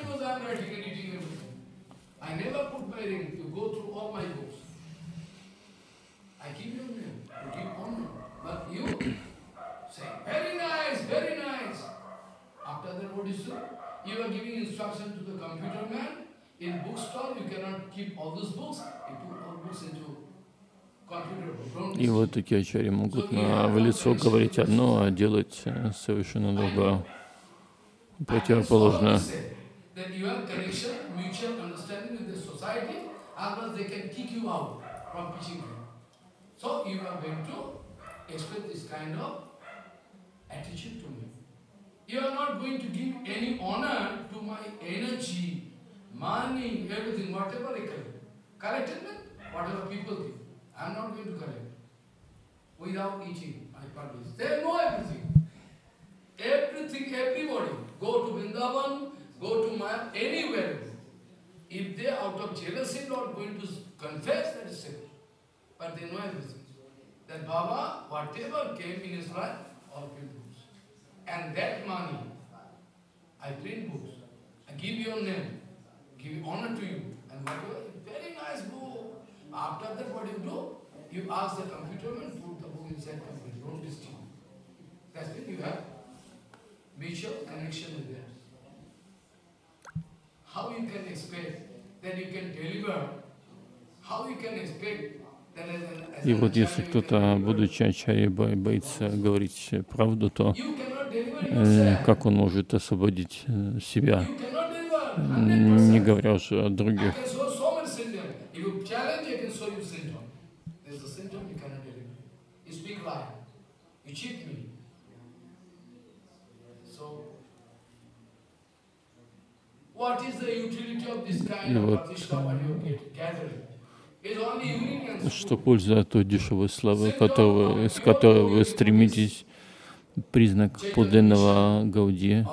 И вот такие ачарьи могут в лицо говорить одно, а делать совершенно другое, противоположное. You are not going to give any honor to my energy, money, everything, whatever I collect. Collected means whatever people give. I am not going to collect. Without eating, I publish. They know everything. Everything, everybody. Go to Vrindavan, go to Maya, anywhere. If they out of jealousy not going to confess, that is separate. But they know everything. That Baba, whatever came in his life, all people. And that money, I print books, I give your name, give honor to you, and whatever, very nice book. After that, what you do? You ask the computer and put the book inside the computer, don't distribute. That's it, you have mutual connection with them. How you can expect that you can deliver? How you can expect? И вот если кто-то, будучи ачарьей, боится говорить правду, то как он может освободить себя, не говоря уже о других? И вот что польза от той дешевой славы, с которой вы стремитесь, признак подлинного Гаудия,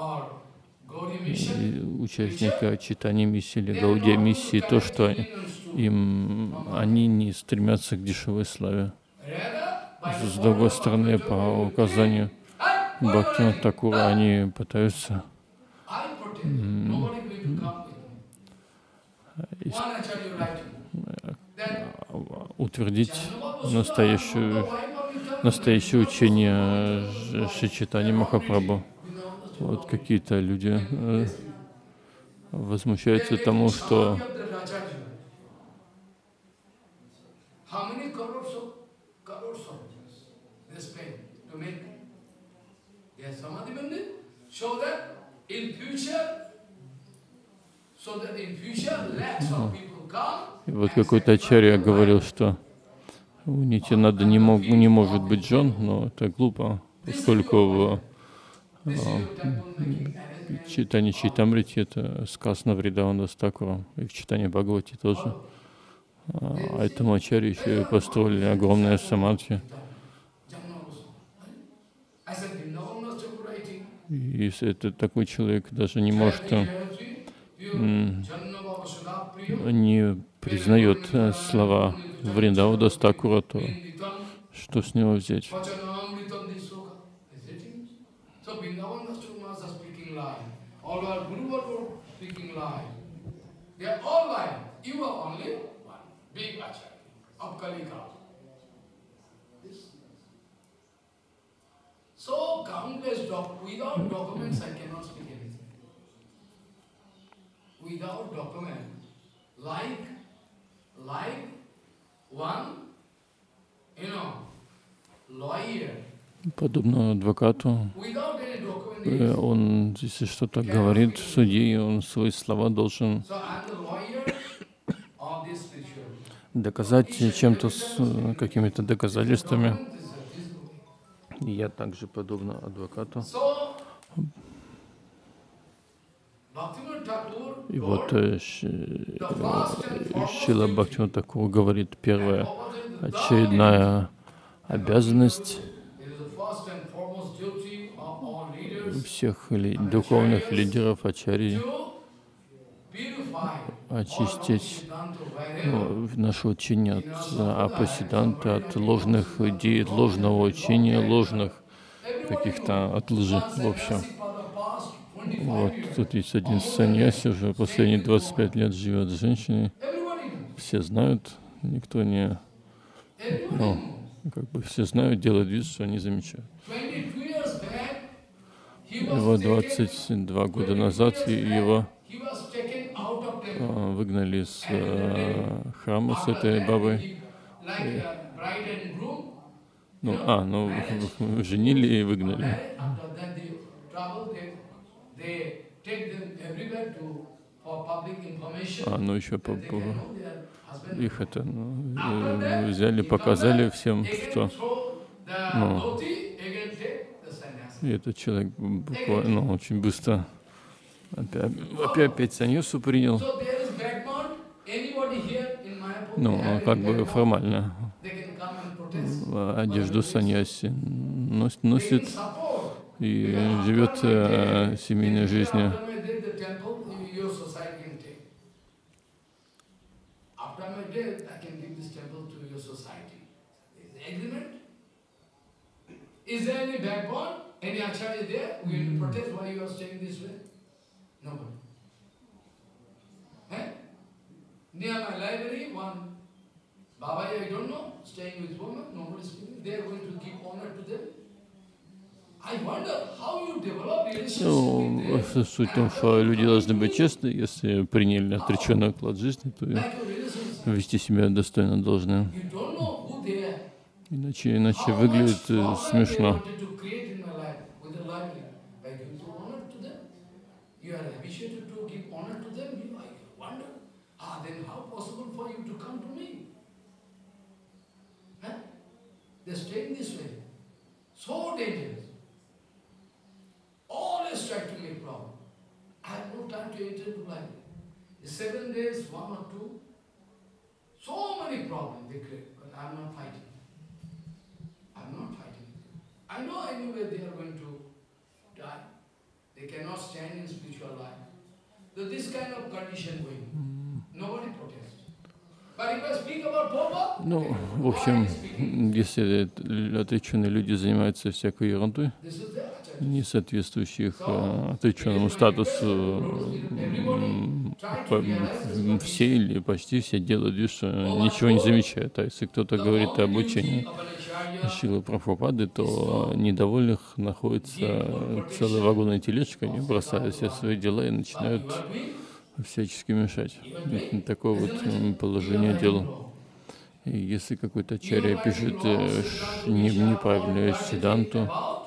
участника читания миссии или Гаудия миссии, то, что они не стремятся к дешевой славе. С другой стороны, по указанию Бхактивинода Тхакура, они пытаются утвердить настоящее учение Шри Чайтаньи Махапрабху. Вот какие-то люди возмущаются тому, что и вот какой-то ачарья говорил, что у Нитьянанды не может быть жен, но это глупо. поскольку в Чайтанья Чайтамрите это сказано Вриндавана Дастакура, и в Чайтанья Бхагавати тоже. А этому ачарье еще и построили огромное самадхи. И если это такой человек даже не может, не признает слова Вриндавана Дастакура, то что с него взять? So countless without documents I cannot speak anything. Without document, like one, lawyer. Подобно адвокату, он, если что-то говорит в суде, он свои слова должен доказать чем-то, какими-то доказательствами. И я также подобно адвокату. И вот Шрила Бхактивинода Тхакур говорит, первая очередная обязанность всех духовных лидеров, ачарьи, очистить наше учение от апасиданта, от ложных идей, от ложного учения, ложных каких-то, от лжи в общем. Вот тут есть один саньяси, уже последние 25 лет живет с женщиной. Все знают, никто не... как бы все знают, делают вид, что они замечают. Его 22 года назад его выгнали из храма с этой бабой. Женили и выгнали. Еще их это взяли, показали всем, что и этот человек буквально очень быстро опять саньясу принял. Как бы формально одежду саньяси носит и живет семейной жизнью. Is there any backbone? Any acharya there? We will protest why you are staying this way? Nobody. Near my library, one Babaji, I don't know, staying with women, nobody speaking. They are going to give honor to them. I wonder how you develop relationship. Суть в том, что люди должны быть честны. Если приняли отреченный уклад жизни, то вести себя достойно должны. Иначе выглядит смешно. Try to make problem. I have no time to enter into life. 7 days, 1 or 2, so many problems they create, but I am not fighting. I am not fighting. I know anyway they are going to die. They cannot stand in spiritual life. So this kind of condition going, nobody protests. But if I speak about Prabhupada, в общем, если отреченные люди занимаются всякой ерундой, не соответствующей их отреченному статусу, все или почти все делают вид, что ничего не замечают. А если кто-то говорит об учении Шрилы Прабхупады, то недовольных находится целая вагонная тележка, они бросают все свои дела и начинают всячески мешать. Это такое вот положение дел. И если какой-то ачарья пишет неправильную сиддханту,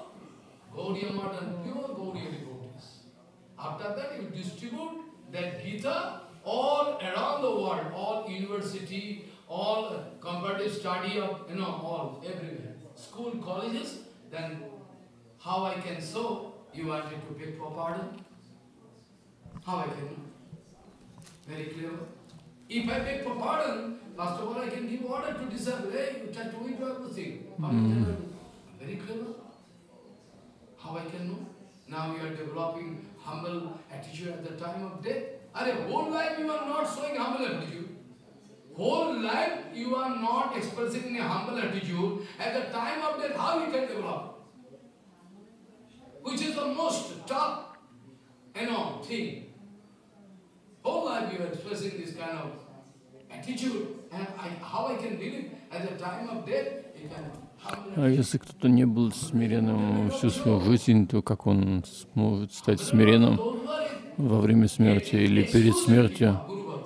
after that you distribute that Gita all around the world, all university, all comparative study of, all, everywhere. School, colleges, then how I can show you wanted to beg for pardon? How I can? Very clear. If I beg for pardon, first of all I can give order to disable. Hey, you try to withdraw everything. How can I do? Very clear. How I can know? Now you are developing humble attitude at the time of death. Whole life you are not showing humble attitude. Whole life you are not expressing a humble attitude. At the time of death, how you can develop? Which is the most tough, thing. Whole life you are expressing this kind of attitude. And how I can believe at the time of death, you can А если кто-то не был смиренным всю свою жизнь, то как он сможет стать смиренным во время смерти или перед смертью?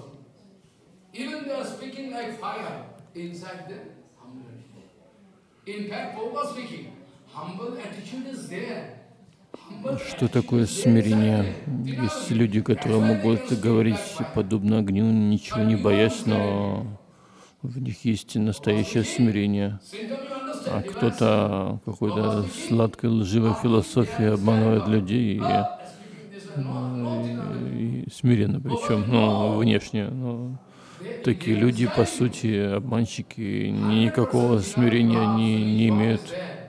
Что такое смирение? Есть люди, которые могут говорить подобно огню, ничего не боясь, но в них есть настоящее смирение. А кто-то какой-то сладкой лживой философией обманывает людей и смиренно, причем, внешне. Но такие люди, по сути, обманщики, никакого смирения не имеют.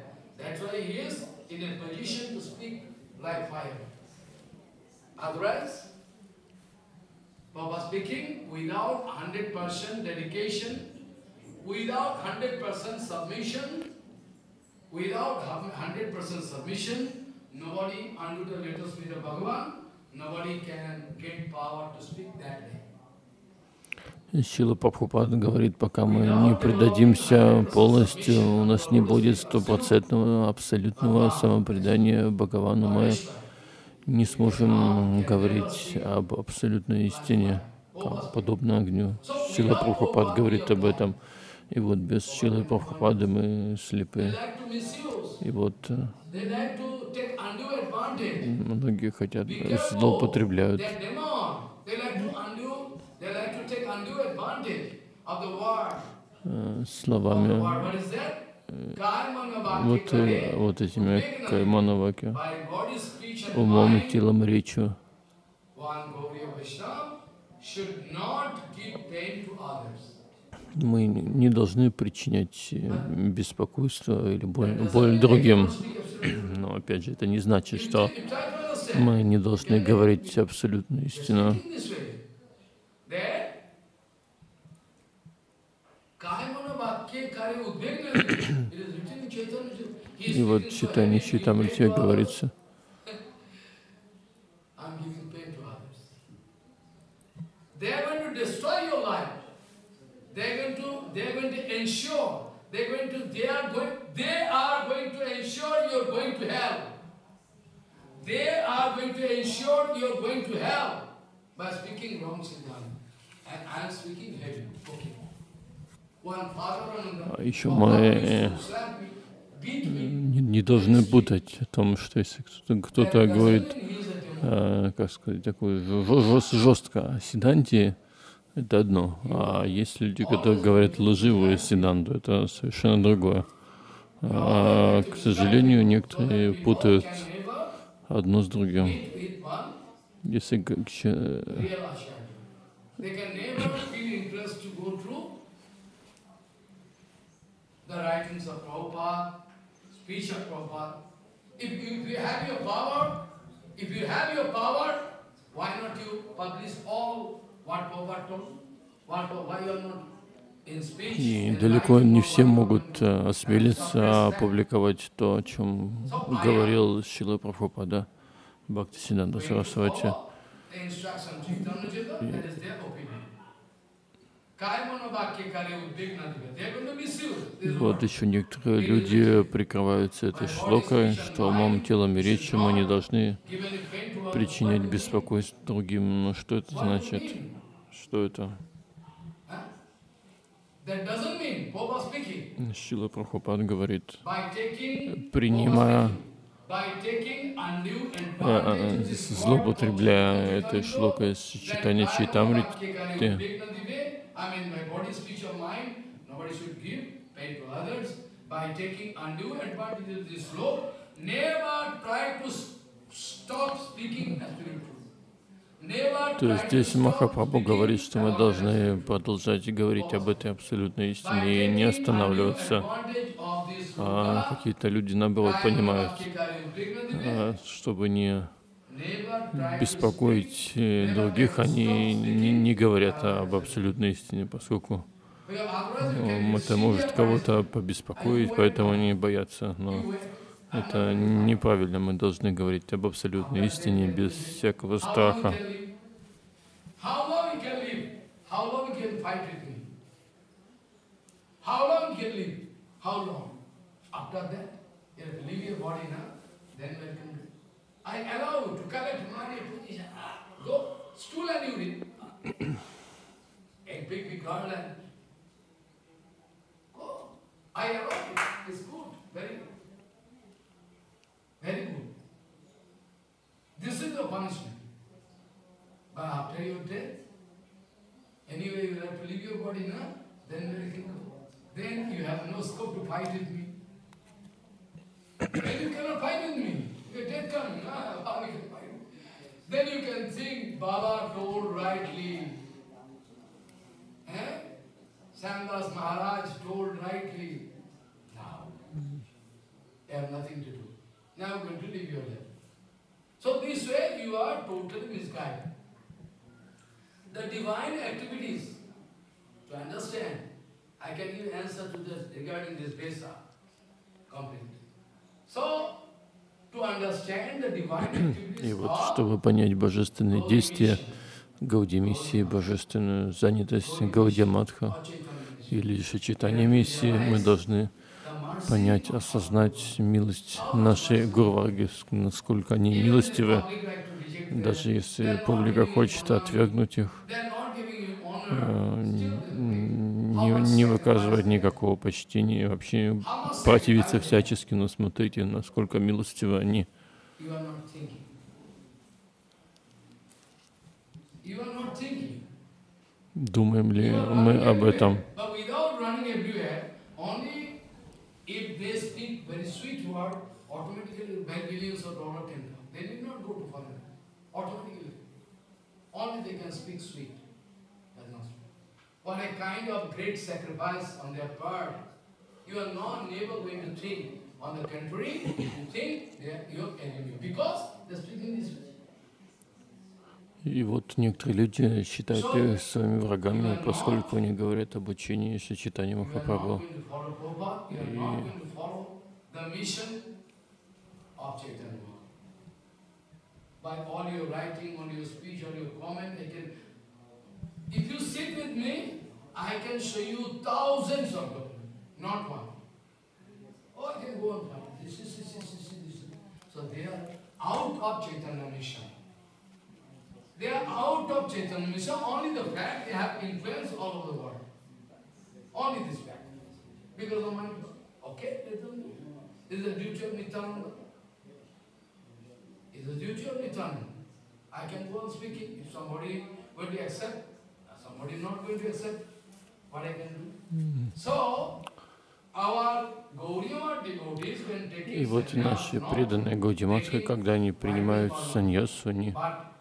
Without 100% submission, nobody, unto the latest speech of Bhagavan, nobody can get power to speak that way. Шрила Прабхупада говорит, пока мы не предадимся полностью, у нас не будет стопроцентного абсолютного самопредания Бхагавану, мы не сможем говорить об абсолютной истине, подобно огню. Шрила Прабхупада говорит об этом. И вот без Шрилы Прабхупады мы слепы. И вот многие хотят, злоупотребляют словами, вот этими кайманаваки, умом, телом, речью. Мы не должны причинять беспокойство или боль другим. Но опять же, это не значит, что мы не должны говорить абсолютную истину. И вот в Чайтанья Чайтамрите говорится, they are going to ensure, they are going to ensure you are going to hell. They are going to ensure you are going to hell by speaking wrong Siddhanta. And I am speaking heavy. Okay. One father еще мы не должны путать о том, что если кто-то говорит, как сказать, такое жестко о Сиддханте, это одно. А есть люди, которые говорят лживую Сиддханту, это совершенно другое. К сожалению, некоторые путают одно с другим. Если и далеко не все могут осмелиться опубликовать то, о чем говорил Шрила Прабхупада, Бхактисиддханта Сарасвати. Вот еще некоторые люди прикрываются этой шлокой, что умом, телом и речью мы не должны причинять беспокойство другим. Но что это значит? Что это? Шрила Прабхупада говорит, принимая, злоупотребляя этой шлокой с Чайтанья Чайтамрити, never try to stop speaking absolute truth. Never То есть try to здесь stop Махапрабху говорит, speaking что мы about должны absolute truth. продолжать говорить об этой абсолютной By истине и не taking undue останавливаться. advantage of this А sloka, какие-то люди, наоборот, понимают, Prayamana чтобы не never try to беспокоить speak, never других, try to stop они speaking не говорят about об absolute truth. абсолютной истине, поскольку Because otherwise you can это может severe кого-то punishment. побеспокоить, поэтому они боятся. Но это неправильно. Мы должны говорить об абсолютной истине без всякого страха. How long he can live? How long he can fight with me? How long he can live? How long? After that, you have to leave your body now, then we can do. I allow you to collect money, position. Go, stool and urine. A big garland. Go. I allow you. It's good. Very good. Very good. This is the punishment. But after your death, anyway you will have to leave your body now, then where you can go? Then you have no scope to fight with me. Then you cannot fight with me. Your death coming, how we can fight? Then you can think Baba told rightly. Sandas Maharaj told rightly. Now, you have nothing to do. Now you are going to live your life. So this way you are totally misguided. The divine activities, to understand, I can give answer to this regarding this Vesa completely. So, to understand the divine activities И вот, чтобы понять божественные действия, Гаудия-миссии, божественную занятость Гаудия-матха или же читание миссии, мы должны понять, осознать милость нашей Гурварги, насколько они милостивы. Даже если публика хочет отвергнуть их, не выказывать никакого почтения, вообще противиться всячески, но смотрите, насколько милостивы они. Думаем ли мы об этом? Only they can speak sweet. What a kind of great sacrifice on their part. You are not never going to think. On the contrary, you think they are your enemy because they are speaking this way. И вот некоторые люди считают их своими врагами, поскольку они говорят об учении и читании Махапрабху. By all your writing, all your speech, all your comment, if you sit with me, I can show you thousands of documents, not one. Oh, I can go on find this. So they are out of Chaitanya mission. They are out of Chaitanya mission. Only the fact they have influence all over the world. Only this fact. Because of money. Okay, this is the duty of Nityananda. It's the duty of Nityananda. I can go on speaking. If somebody will be accept, somebody not going to accept, what I can do. So, our Gaudiya devotees when taking И вот наши преданные Гаудия-матхи, когда они принимают саньясу, они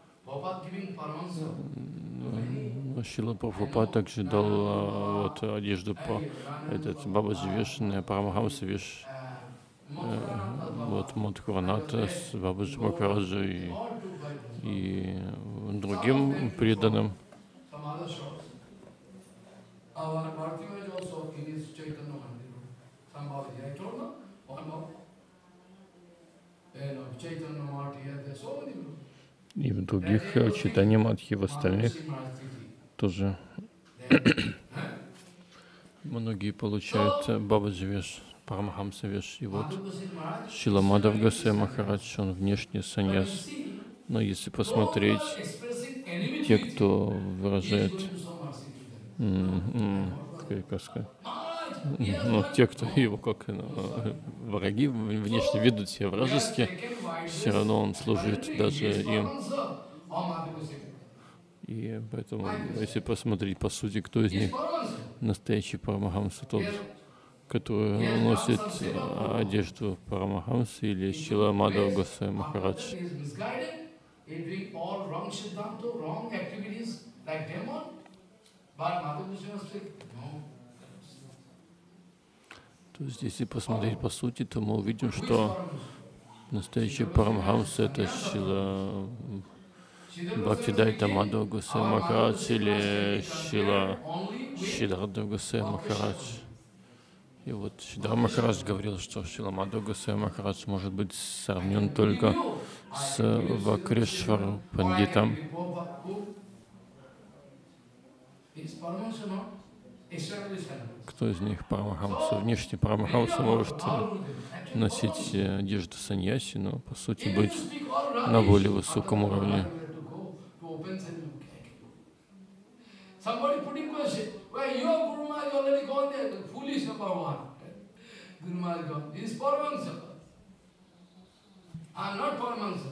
Шрила Прабхупад также дал вот одежду по этот Бабаджи Веш, Парамахамса Веш, вот Мадхураната с Бабаджи Махараджа и другим преданным. И в других читаниях Мадхи, в остальных тоже многие получают Бабаджи Веш, Парамахамса Веш. И вот Шрила Мадхав Госвами Махарадж, он внешне саньяс. Но если посмотреть, те, кто выражает, как сказать, ну, те, кто его как враги внешне ведут себя вражески, все равно он служит даже им. И поэтому, если посмотреть по сути, кто из них настоящий Парамахамса, тот, который He has lost носит some seva. одежду Парамахамсы, или Шрила Мадхава Госвами After Махарадж. that, he is misguided. He is doing all wrong siddhanta, wrong activities like demon. But Madhava Goswami said, no. То есть, если посмотреть по сути, то мы увидим, Who is что Paramahansa? настоящий Парамахамса — это Шрила Бхактидайта Мадхава Госвами Махарадж или Шрила Сиддхартха Госвами Махарадж. И вот Сиддхартха Махарадж говорил, что Шрила Мадхава Госвами Махарадж может быть сравнен только с Вакрешвар Пандитом. Кто из них Парамахамса? Внешне Парамахамса может носить одежду саньяси, но по сути быть на более высоком уровне. Somebody putting question, why your Guru Maharaj already gone there? Foolish number one. Guru Maharaj gone. He is Paramahansa. I am not Paramahansa.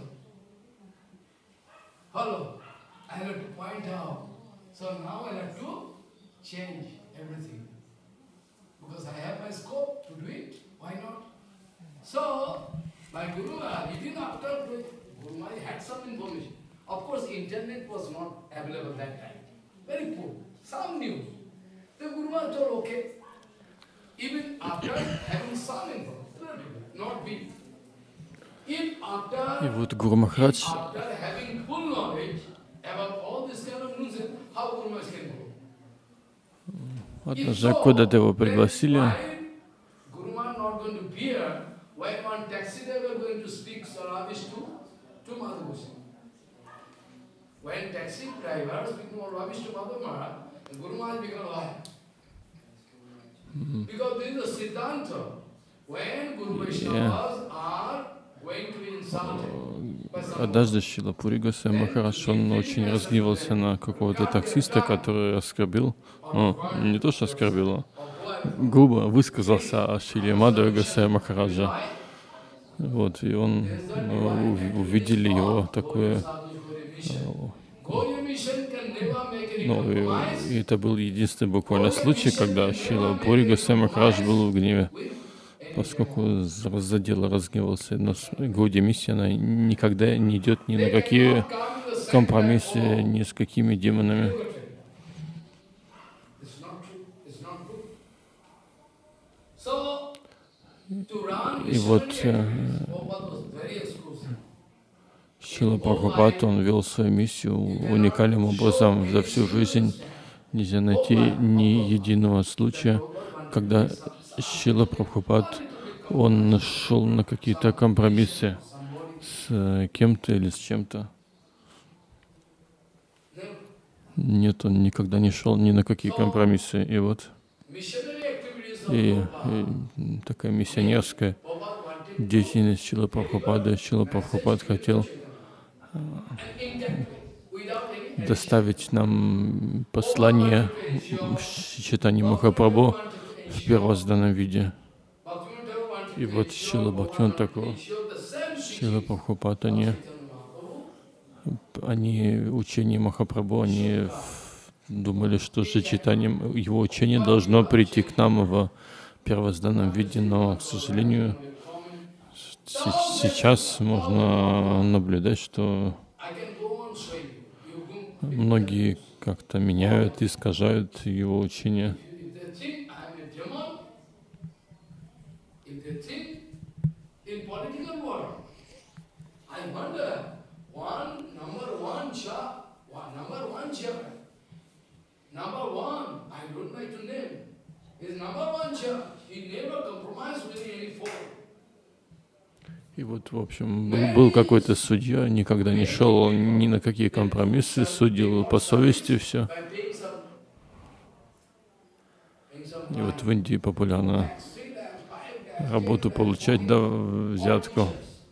Follow. I have to point out. So now I have to change everything. Because I have my scope to do it. Why not? So, my Guru Maharaj, even after Guru Maharaj had some information. Of course, internet was not available that time. Very poor. Some news. The Guru Maharaj told, okay. Even after having some information, not big. If after, И вот Гуру Махарадж, after having full knowledge about all this kind of nuisance, how Guru Maharaj can go? однажды куда-то его пригласили, Guru Maharaj not going to bear when one taxi driver going to speak rubbish to Madhava Goswami. When taxi driver speaking rubbish to Madhava Maharaj, Guru Maharaj become a liar. Because this is a Siddhanta. When Guru Vaishnavas are going to be insulted by someone. однажды Шрила Пури Госвами Махарадж, он очень разгневался на какого-то таксиста, который оскорбил, ну, не то что оскорбил, а грубо высказался о Шриле Мадхаве Госвами Махараджа. Вот, и он, увидели его такое, и это был единственный буквально случай, когда Шрила Пури Госвами Махарадж был в гневе, поскольку за дело разгневался. Но Гаудия миссия, она никогда не идет ни на какие компромиссы ни с какими демонами. И вот Шрила Прабхупад, он вел свою миссию уникальным образом. За всю жизнь нельзя найти ни единого случая, когда Шрила Прабхупад, он шел на какие-то компромиссы с кем-то или с чем-то. Нет, он никогда не шел ни на какие компромиссы. И вот и такая миссионерская деятельность Шрила Прабхупады. Шрила Прабхупад хотел доставить нам послание Чайтаньи Махапрабху в первозданном виде. И вот Шрила Бхактивинода Тхакур, Шрила Прабхупад, они учение Махапрабху, они думали, что же читанием его учение должно прийти к нам в первозданном виде, но, к сожалению, сейчас можно наблюдать, что многие как-то меняют, искажают его учение. Number one, I don't like to name. His number one chap, he never compromised with any foe. И вот, в общем, был какой-то судья, никогда не шел ни на какие компромиссы, судил по совести все. И вот в Индии популярно работу получать, да, взятку.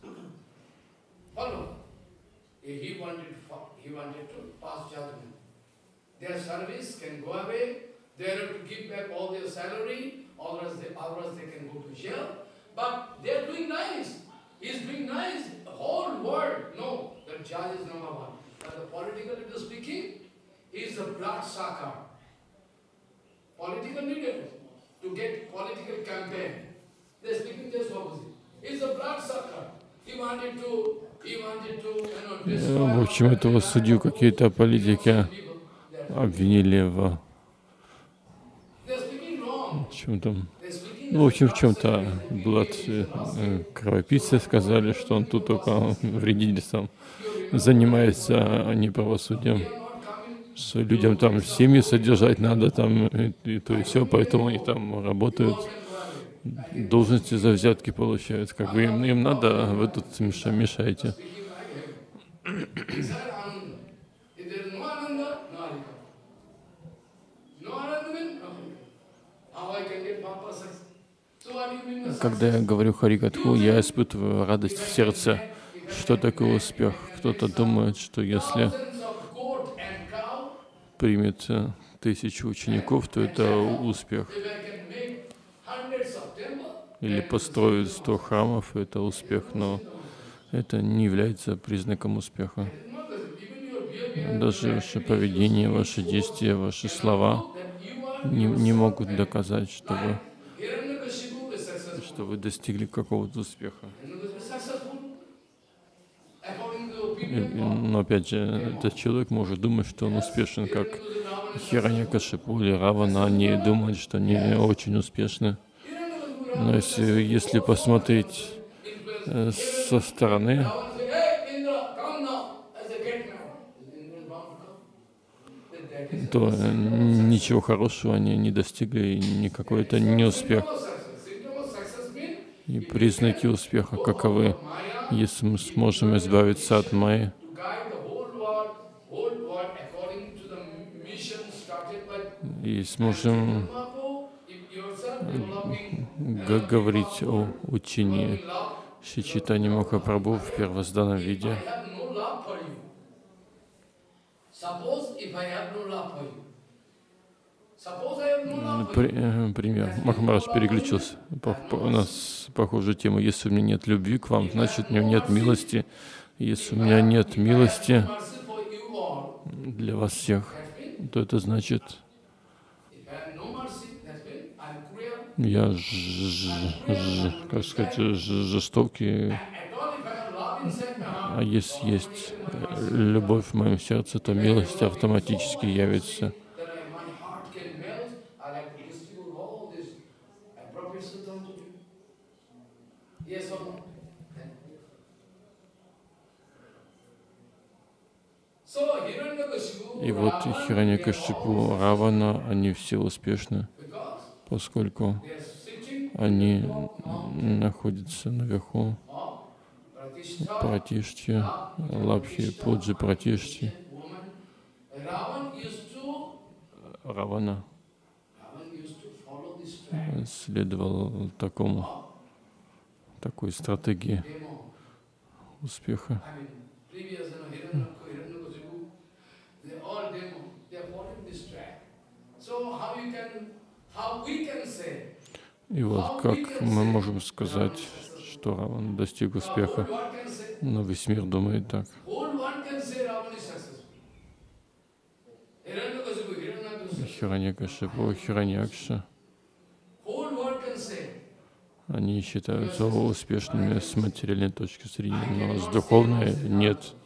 Their service can go away, they have to give back all their salary, otherwise they can go to jail. But they are doing nice. He's doing nice. The whole world know that judge is number one. But the political leader speaking, he is the blood sucker. Political leader to get political campaign. They're speaking just opposite. It's a bloodsucker. He wanted to, destroy. В общем, этого судью какие-то политики обвинили в They're speaking wrong. чем-то. They're speaking Ну, в общем, в чем-то кровопийцы сказали, что он тут только вредительством занимается, а не правосудием. Что людям там семьи содержать надо, там и то и все, поэтому они там работают, должности за взятки получают. Как бы им надо, а вы тут мешаете. Когда я говорю Харикатху, я испытываю радость в сердце. Что такое успех? Кто-то думает, что если примет 1000 учеников, то это успех. Или построит 100 храмов, это успех, но это не является признаком успеха. Даже ваше поведение, ваши действия, ваши слова не могут доказать, что вы достигли какого-то успеха. Но опять же, этот человек может думать, что он успешен, как Хираньякашипу или Равана. Они думают, что они очень успешны. Но если посмотреть со стороны, то ничего хорошего они не достигли, и никакой это не успех. И признаки успеха каковы? Если мы сможем избавиться от майи, и сможем говорить о учении Шри Чайтанья Махапрабху в первозданном виде. Пример. Махамарадж переключился. У нас похожая тема. Если у меня нет любви к вам, значит, у меня нет милости. Если у меня нет милости для вас всех, то это значит, я, как сказать, жестокий. А если есть любовь в моем сердце, то милость автоматически явится. И вот Хираньякашипу, Равана, они все успешны, поскольку они находятся наверху Пратишти, Лабхи, Пуджи Пратишти. Равана следовал такой стратегии успеха. И вот как мы можем сказать, что Раван достиг успеха, но весь мир думает так. Хираньякашипу, Хираньякша, они считаются успешными с материальной точки зрения, но с духовной нет.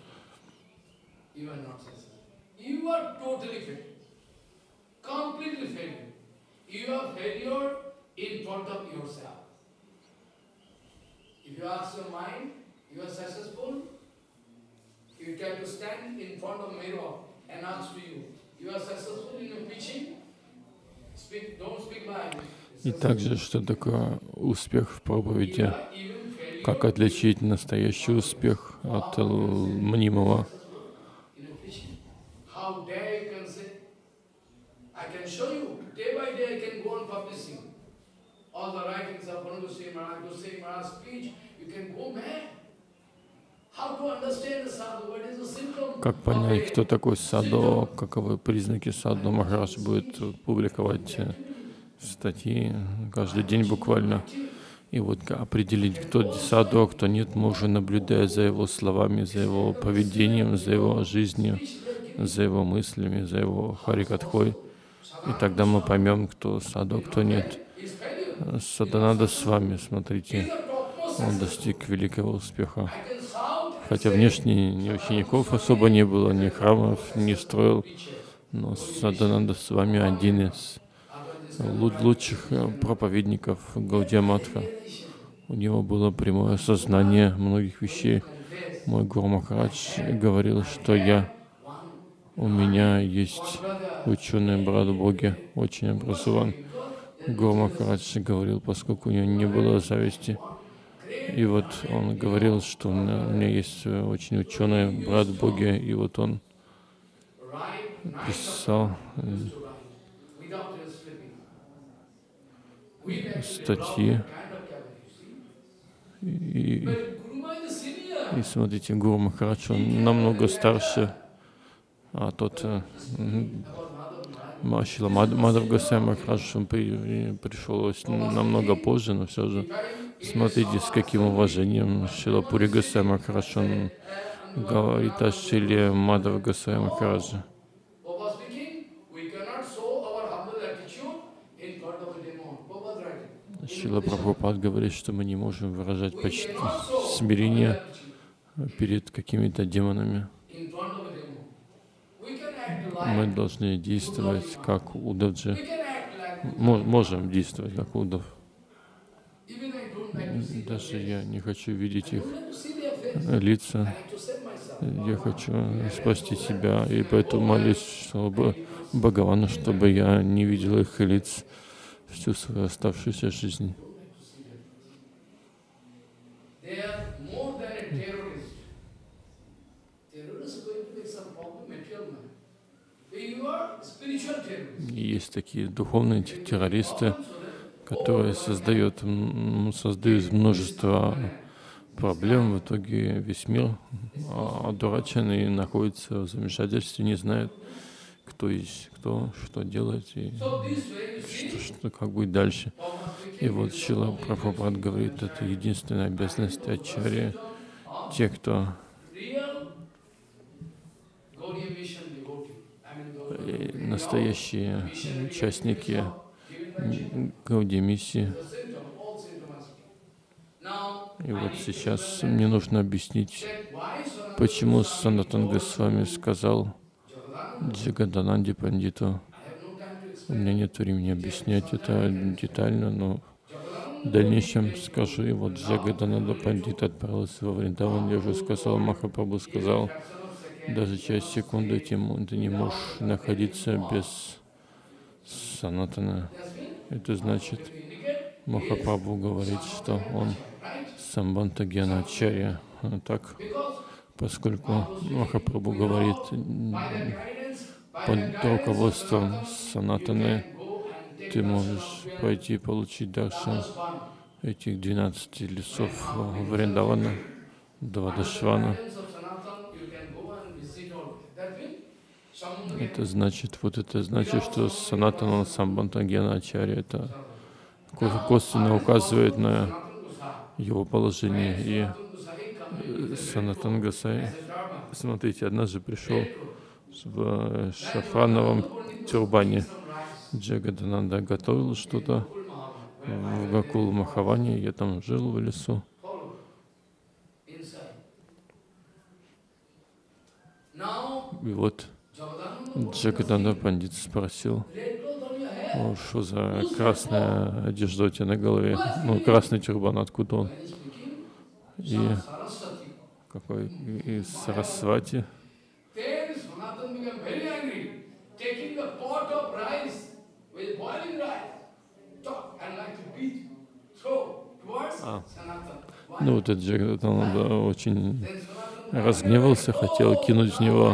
И также, что такое успех в проповеди, как отличить настоящий успех от мнимого. Как понять, кто такой саду, каковы признаки саду? Махарадж будет публиковать статьи каждый день буквально. И вот определить, кто саду, а кто нет, мы уже наблюдая за его словами, за его поведением, за его жизнью, за его мыслями, за его харикатхой. И тогда мы поймем, кто саду, а кто нет. Садананда с вами, смотрите, He's the topmost он success. достиг великого успеха. I can shout and Хотя say, внешне ни учеников особо не было, ни храмов не строил, но Садананда с вами один из лучших проповедников Гаудия Матха. У него было прямое сознание многих вещей. Мой Гуру Махарадж говорил, что у меня есть ученый брат Боги, очень образован. Гуру Махарадж говорил, поскольку у него не было зависти. И вот он говорил, что у меня есть очень ученый брат Боги, и вот он писал статьи. И смотрите, Гуру Махарадж, он намного старше, а тот Шрила Мадхав Госвами Махарадж, он пришел намного позже, но все же смотрите, с каким уважением Шрила Пури Госвами Махарадж, он говорит о Шриле Мадхав Госвами Махараджа. Шрила Прабхупад говорит, что мы не можем выражать почти смирение перед какими-то демонами. Мы должны действовать как Удавджи. Можем действовать как Удав. Даже я не хочу видеть их лица. Я хочу спасти себя, и поэтому молюсь, чтобы Бхагавану, чтобы я не видел их лиц всю свою оставшуюся жизнь. Есть такие духовные террористы, которые создают множество проблем. В итоге весь мир одурачен и находится в замешательстве, не знает, кто есть кто, что делать и как будет дальше. И вот Шрила Прабхупад говорит, это единственная обязанность ачарьи. Те, кто настоящие участники Гаудия миссии. И вот сейчас мне нужно объяснить, почему Санатан Госвами сказал Джагадананде Пандиту. У меня нет времени объяснять это детально, но в дальнейшем скажу. И вот Джагадананда Пандит отправился во Вриндаван. Я уже сказал, Махапрабху сказал, даже часть секунды ты не можешь находиться без Санатана. Это значит, Махапрабху говорит, что он Самбанта Гьяна Ачарья. Так, поскольку Махапрабху говорит, под руководством Санатаны ты можешь пойти получить даршан этих 12 лесов Вриндавана, Двадашвана. Это значит, что Санатана Самбанта Гьяна Ачарья это косвенно указывает на его положение. И Санатан Госвами, смотрите, однажды пришел в шафрановом тюрбане. Джагадананда готовил что-то в Гакул Махаване, я там жил в лесу. И вот Джагадананда Пандит спросил, что за красная одежда у тебя на голове, красный тюрбан, откуда он? И какой из Сарасвати. Вот этот Джагадананда очень разгневался, хотел кинуть в него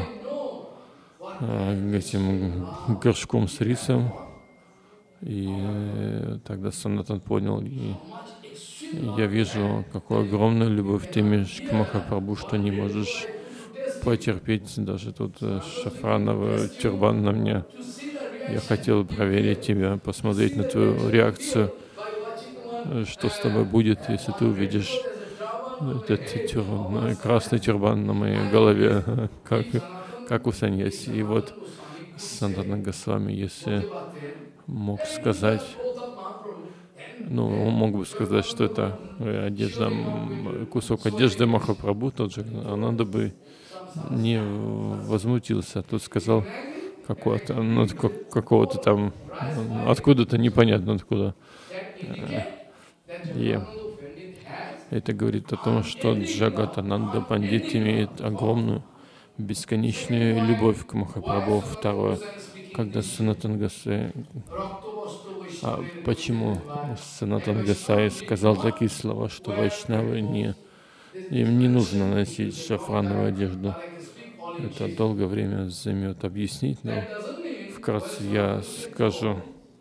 этим горшком с рисом. И тогда Санатан понял, и я вижу, какую огромную любовь ты имеешь к Махапрабху, что не можешь потерпеть даже тут шафрановый тюрбан на мне. Я хотел проверить тебя, посмотреть на твою реакцию, что с тобой будет, если ты увидишь этот красный тюрбан на моей голове, как у саньяси. И вот Санатана Госвами, если мог сказать Ну, он мог бы сказать, что это одежда, кусок одежды Махапрабху, тот же Ананда бы не возмутился. Тот сказал какого-то, ну, какого-то там, откуда-то непонятно откуда. И это говорит о том, что Джагатананда Пандит имеет огромную, бесконечную любовь к Махапрабху. Второе, когда Санатан Госвами, почему Санатан Госвами сказал такие слова, что вайшнавы им не нужно носить шафрановую одежду. Это долгое время займет объяснить, но вкратце я скажу.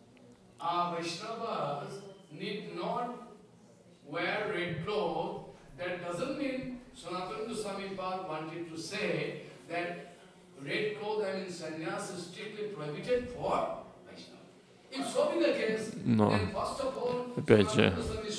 Но, опять же,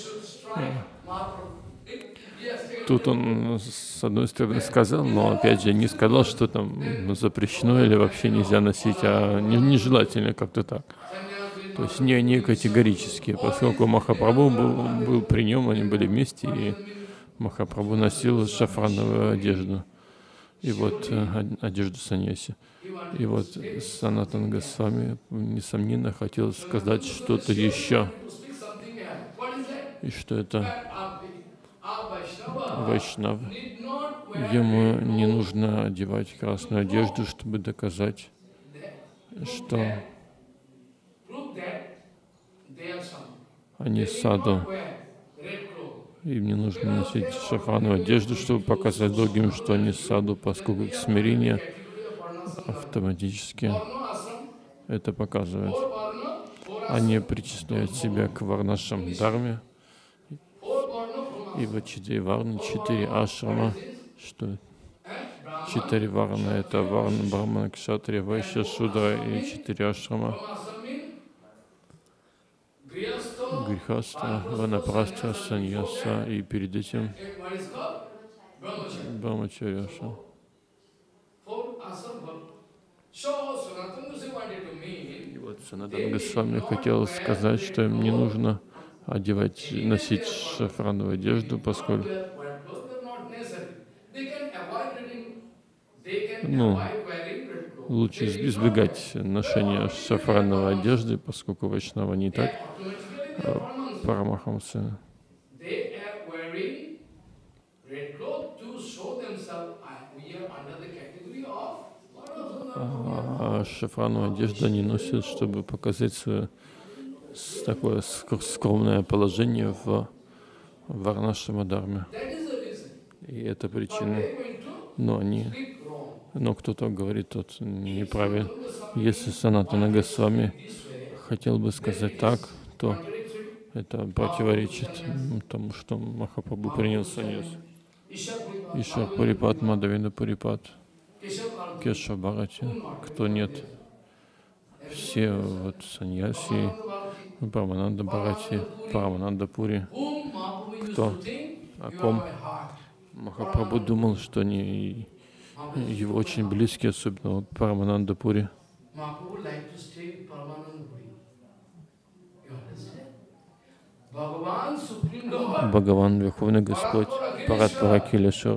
тут он, с одной стороны, сказал, но, опять же, не сказал, что там запрещено или вообще нельзя носить, а нежелательно как-то так. То есть не категорически, поскольку Махапрабху был при нем, они были вместе, и Махапрабху носил шафрановую одежду, и вот одежду саньяси. И вот Санатан Госвами, несомненно, хотел сказать что-то еще. И что это вайшнав. Ему не нужно одевать красную одежду, чтобы доказать, что они саду. Им не нужно носить шафрановую одежду, чтобы показать другим, что они саду, поскольку их смирение автоматически это показывает. Они причисляют себя к варнашам дхарме, и вот 4 варны, 4 ашрама. Что 4 варны — это варна, брахмана, кшатрия, вайшья, шудра и 4 ашрама. Грихаста, ванапрастха, саньяса и перед этим брамачарьяша. И вот Санатан Госвами хотел сказать, что им не нужно носить шафрановую одежду, поскольку лучше избегать ношения шафрановой одежды, поскольку вайшнава не так. Парамахамсы шафрановую одежду они носят, чтобы показать свое такое скромное положение в варнашрама дхарме. И это причина. Но кто-то говорит, тот неправильно. Если Санатана Госвами хотел бы сказать так, то это противоречит тому, что Махапрабху принял саньяс. Ишвар Пурипад, Мадавинда Пурипад, Кешав Бхарати, кто нет, все вот саньяси, Парамананда Бхарати, Парамананда Пури, кто, о ком Махапрабху думал, что они его очень близкие, особенно вот Парамананда Пури. Бхагаван, Верховный Господь, Паратпара Килешвар.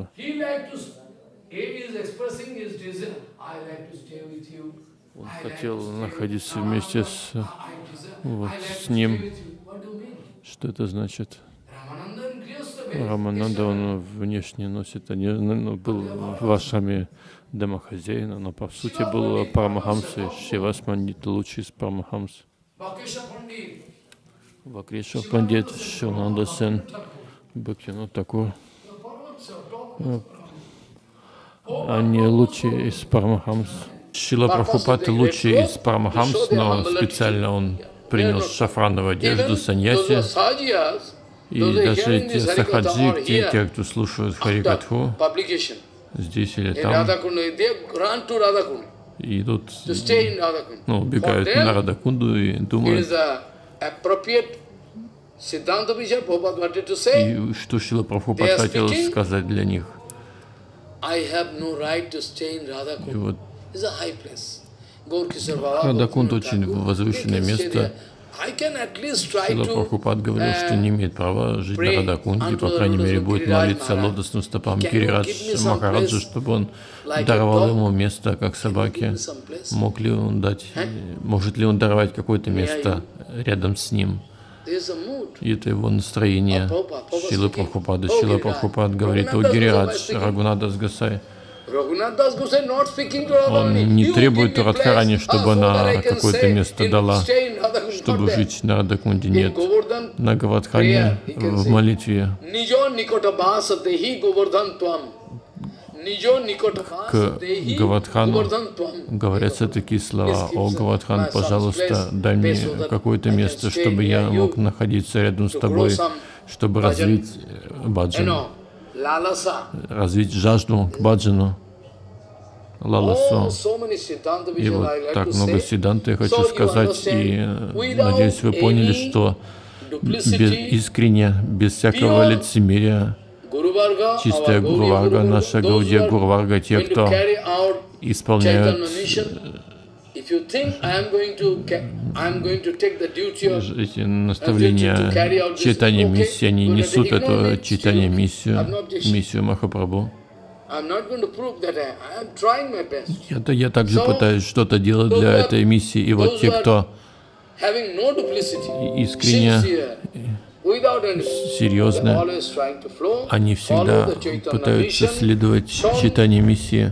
Он хотел находиться вместе с ним. Что это значит? Рамананда, он внешне носит одежду, был в ашраме домохозяина, но по сути был Парамахамсой. Шривас Пандит, лучший из Парамахамс. Вакрешвар Пандит, Шривананда Сен, Бхактивинода Тхакур. Они лучшие из Парамахамс. Шрила Прабхупад лучший из Парамахамс, но специально он принял шафрановую одежду, саньяси. И даже те сахаджи, те, кто слушают Харикатху, здесь или там, идут, убегают на Радакунду и думают, и что Шрила Прабхупад хотел сказать для них. И вот Радакунд очень возвышенное место, I can at least try Шрила to Прабхупад говорил, что не имеет права жить на Радакунде, по крайней мере, будет молиться лотосным стопам Гиридж Махараджа, чтобы он даровал ему место, как собаке. Мог ли он дать, может ли он даровать какое-то место рядом с ним? И это его настроение. Шрила Прабхупада. Шрила Прабхупад говорит: о Гиридж, Рагунатдас Госвами. Он не требует у Радхарани, чтобы она какое-то место дала, чтобы жить на Радакунде. Нет. На Говардхане в молитве к Говардхану говорятся такие слова: о Говардхан, пожалуйста, дай мне какое-то место, чтобы я мог находиться рядом с тобой, чтобы развить баджан, развить жажду к баджану, лаласу. И вот так много сиддханты я хочу сказать, и надеюсь, вы поняли, что искренне, без всякого лицемерия, чистая Гуру-варга, наша Гаудия Гуру-варга, те, кто исполняют эти наставления читания миссии, они несут эту читание миссию Махапрабху. Я также пытаюсь что-то делать для этой миссии, и вот те, кто искренне, серьезно, они всегда пытаются следовать читанию миссии,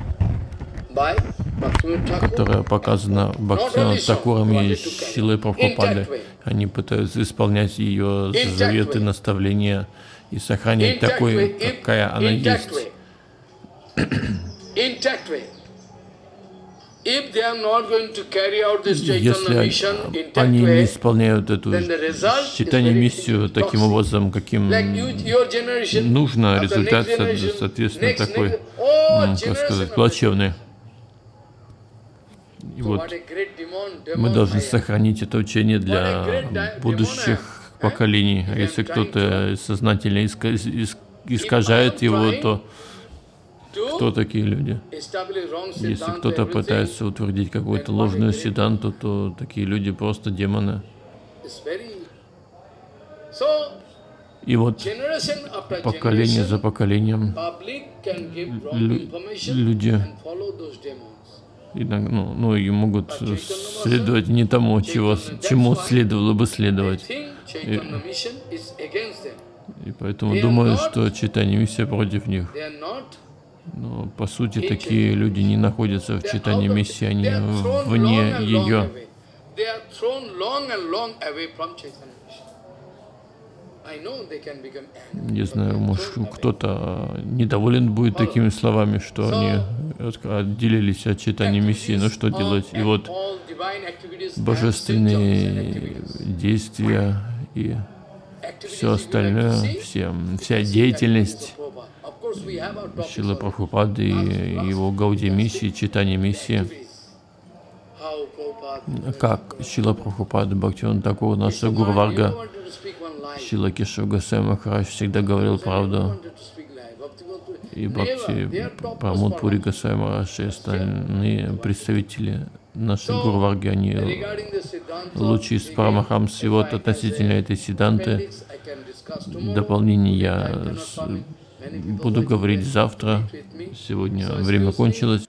которая показана Бхактивинода Тхакуром и Шрилой Прабхупадой. Они пытаются исполнять ее заветы, наставления и сохранять такой, какая она есть. Если они не исполняют эту читание миссию таким образом, каким нужно, результат, соответственно, такой, как сказать, плачевный. И вот мы должны сохранить это учение для будущих поколений. А если кто-то сознательно искажает его, то кто такие люди? Если кто-то пытается утвердить какую-то ложную сиддханту, то такие люди просто демоны. И вот поколение за поколением люди и могут следовать не тому, чему следовало бы следовать. И поэтому думаю, что читание миссия против них. Но по сути такие люди не находятся в читании миссии, они вне ее. Не знаю, может, кто-то недоволен будет такими словами, что они отделились от читания миссии, но что делать? И вот божественные действия и все остальное, вся деятельность Шрилы Прабхупады и его Гаудия миссии, читание миссии, как Шрила Прабхупада, Бхактивинода Тхакур, наша Гуру-варга, Шрила Кешава Госвами Махарадж всегда говорил правду, и Бхакти Прамод Пури Госвами Махарадж и остальные представители нашей Гуру-варги, они лучшие из Парамахамс. И вот относительно этой сиддханты дополнение я буду говорить завтра. Сегодня время кончилось.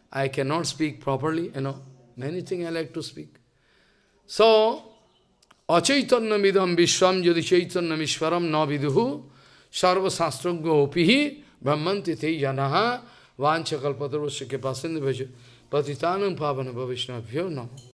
Achaitanyamidam vishvam yadi chaitanyamishwaram na viduhu sarva sastrangyo opihi brahmanti te janaha vanchakalpatarvasya ke pasinda bhaja patitanam pavana bhavishnabhyo namo.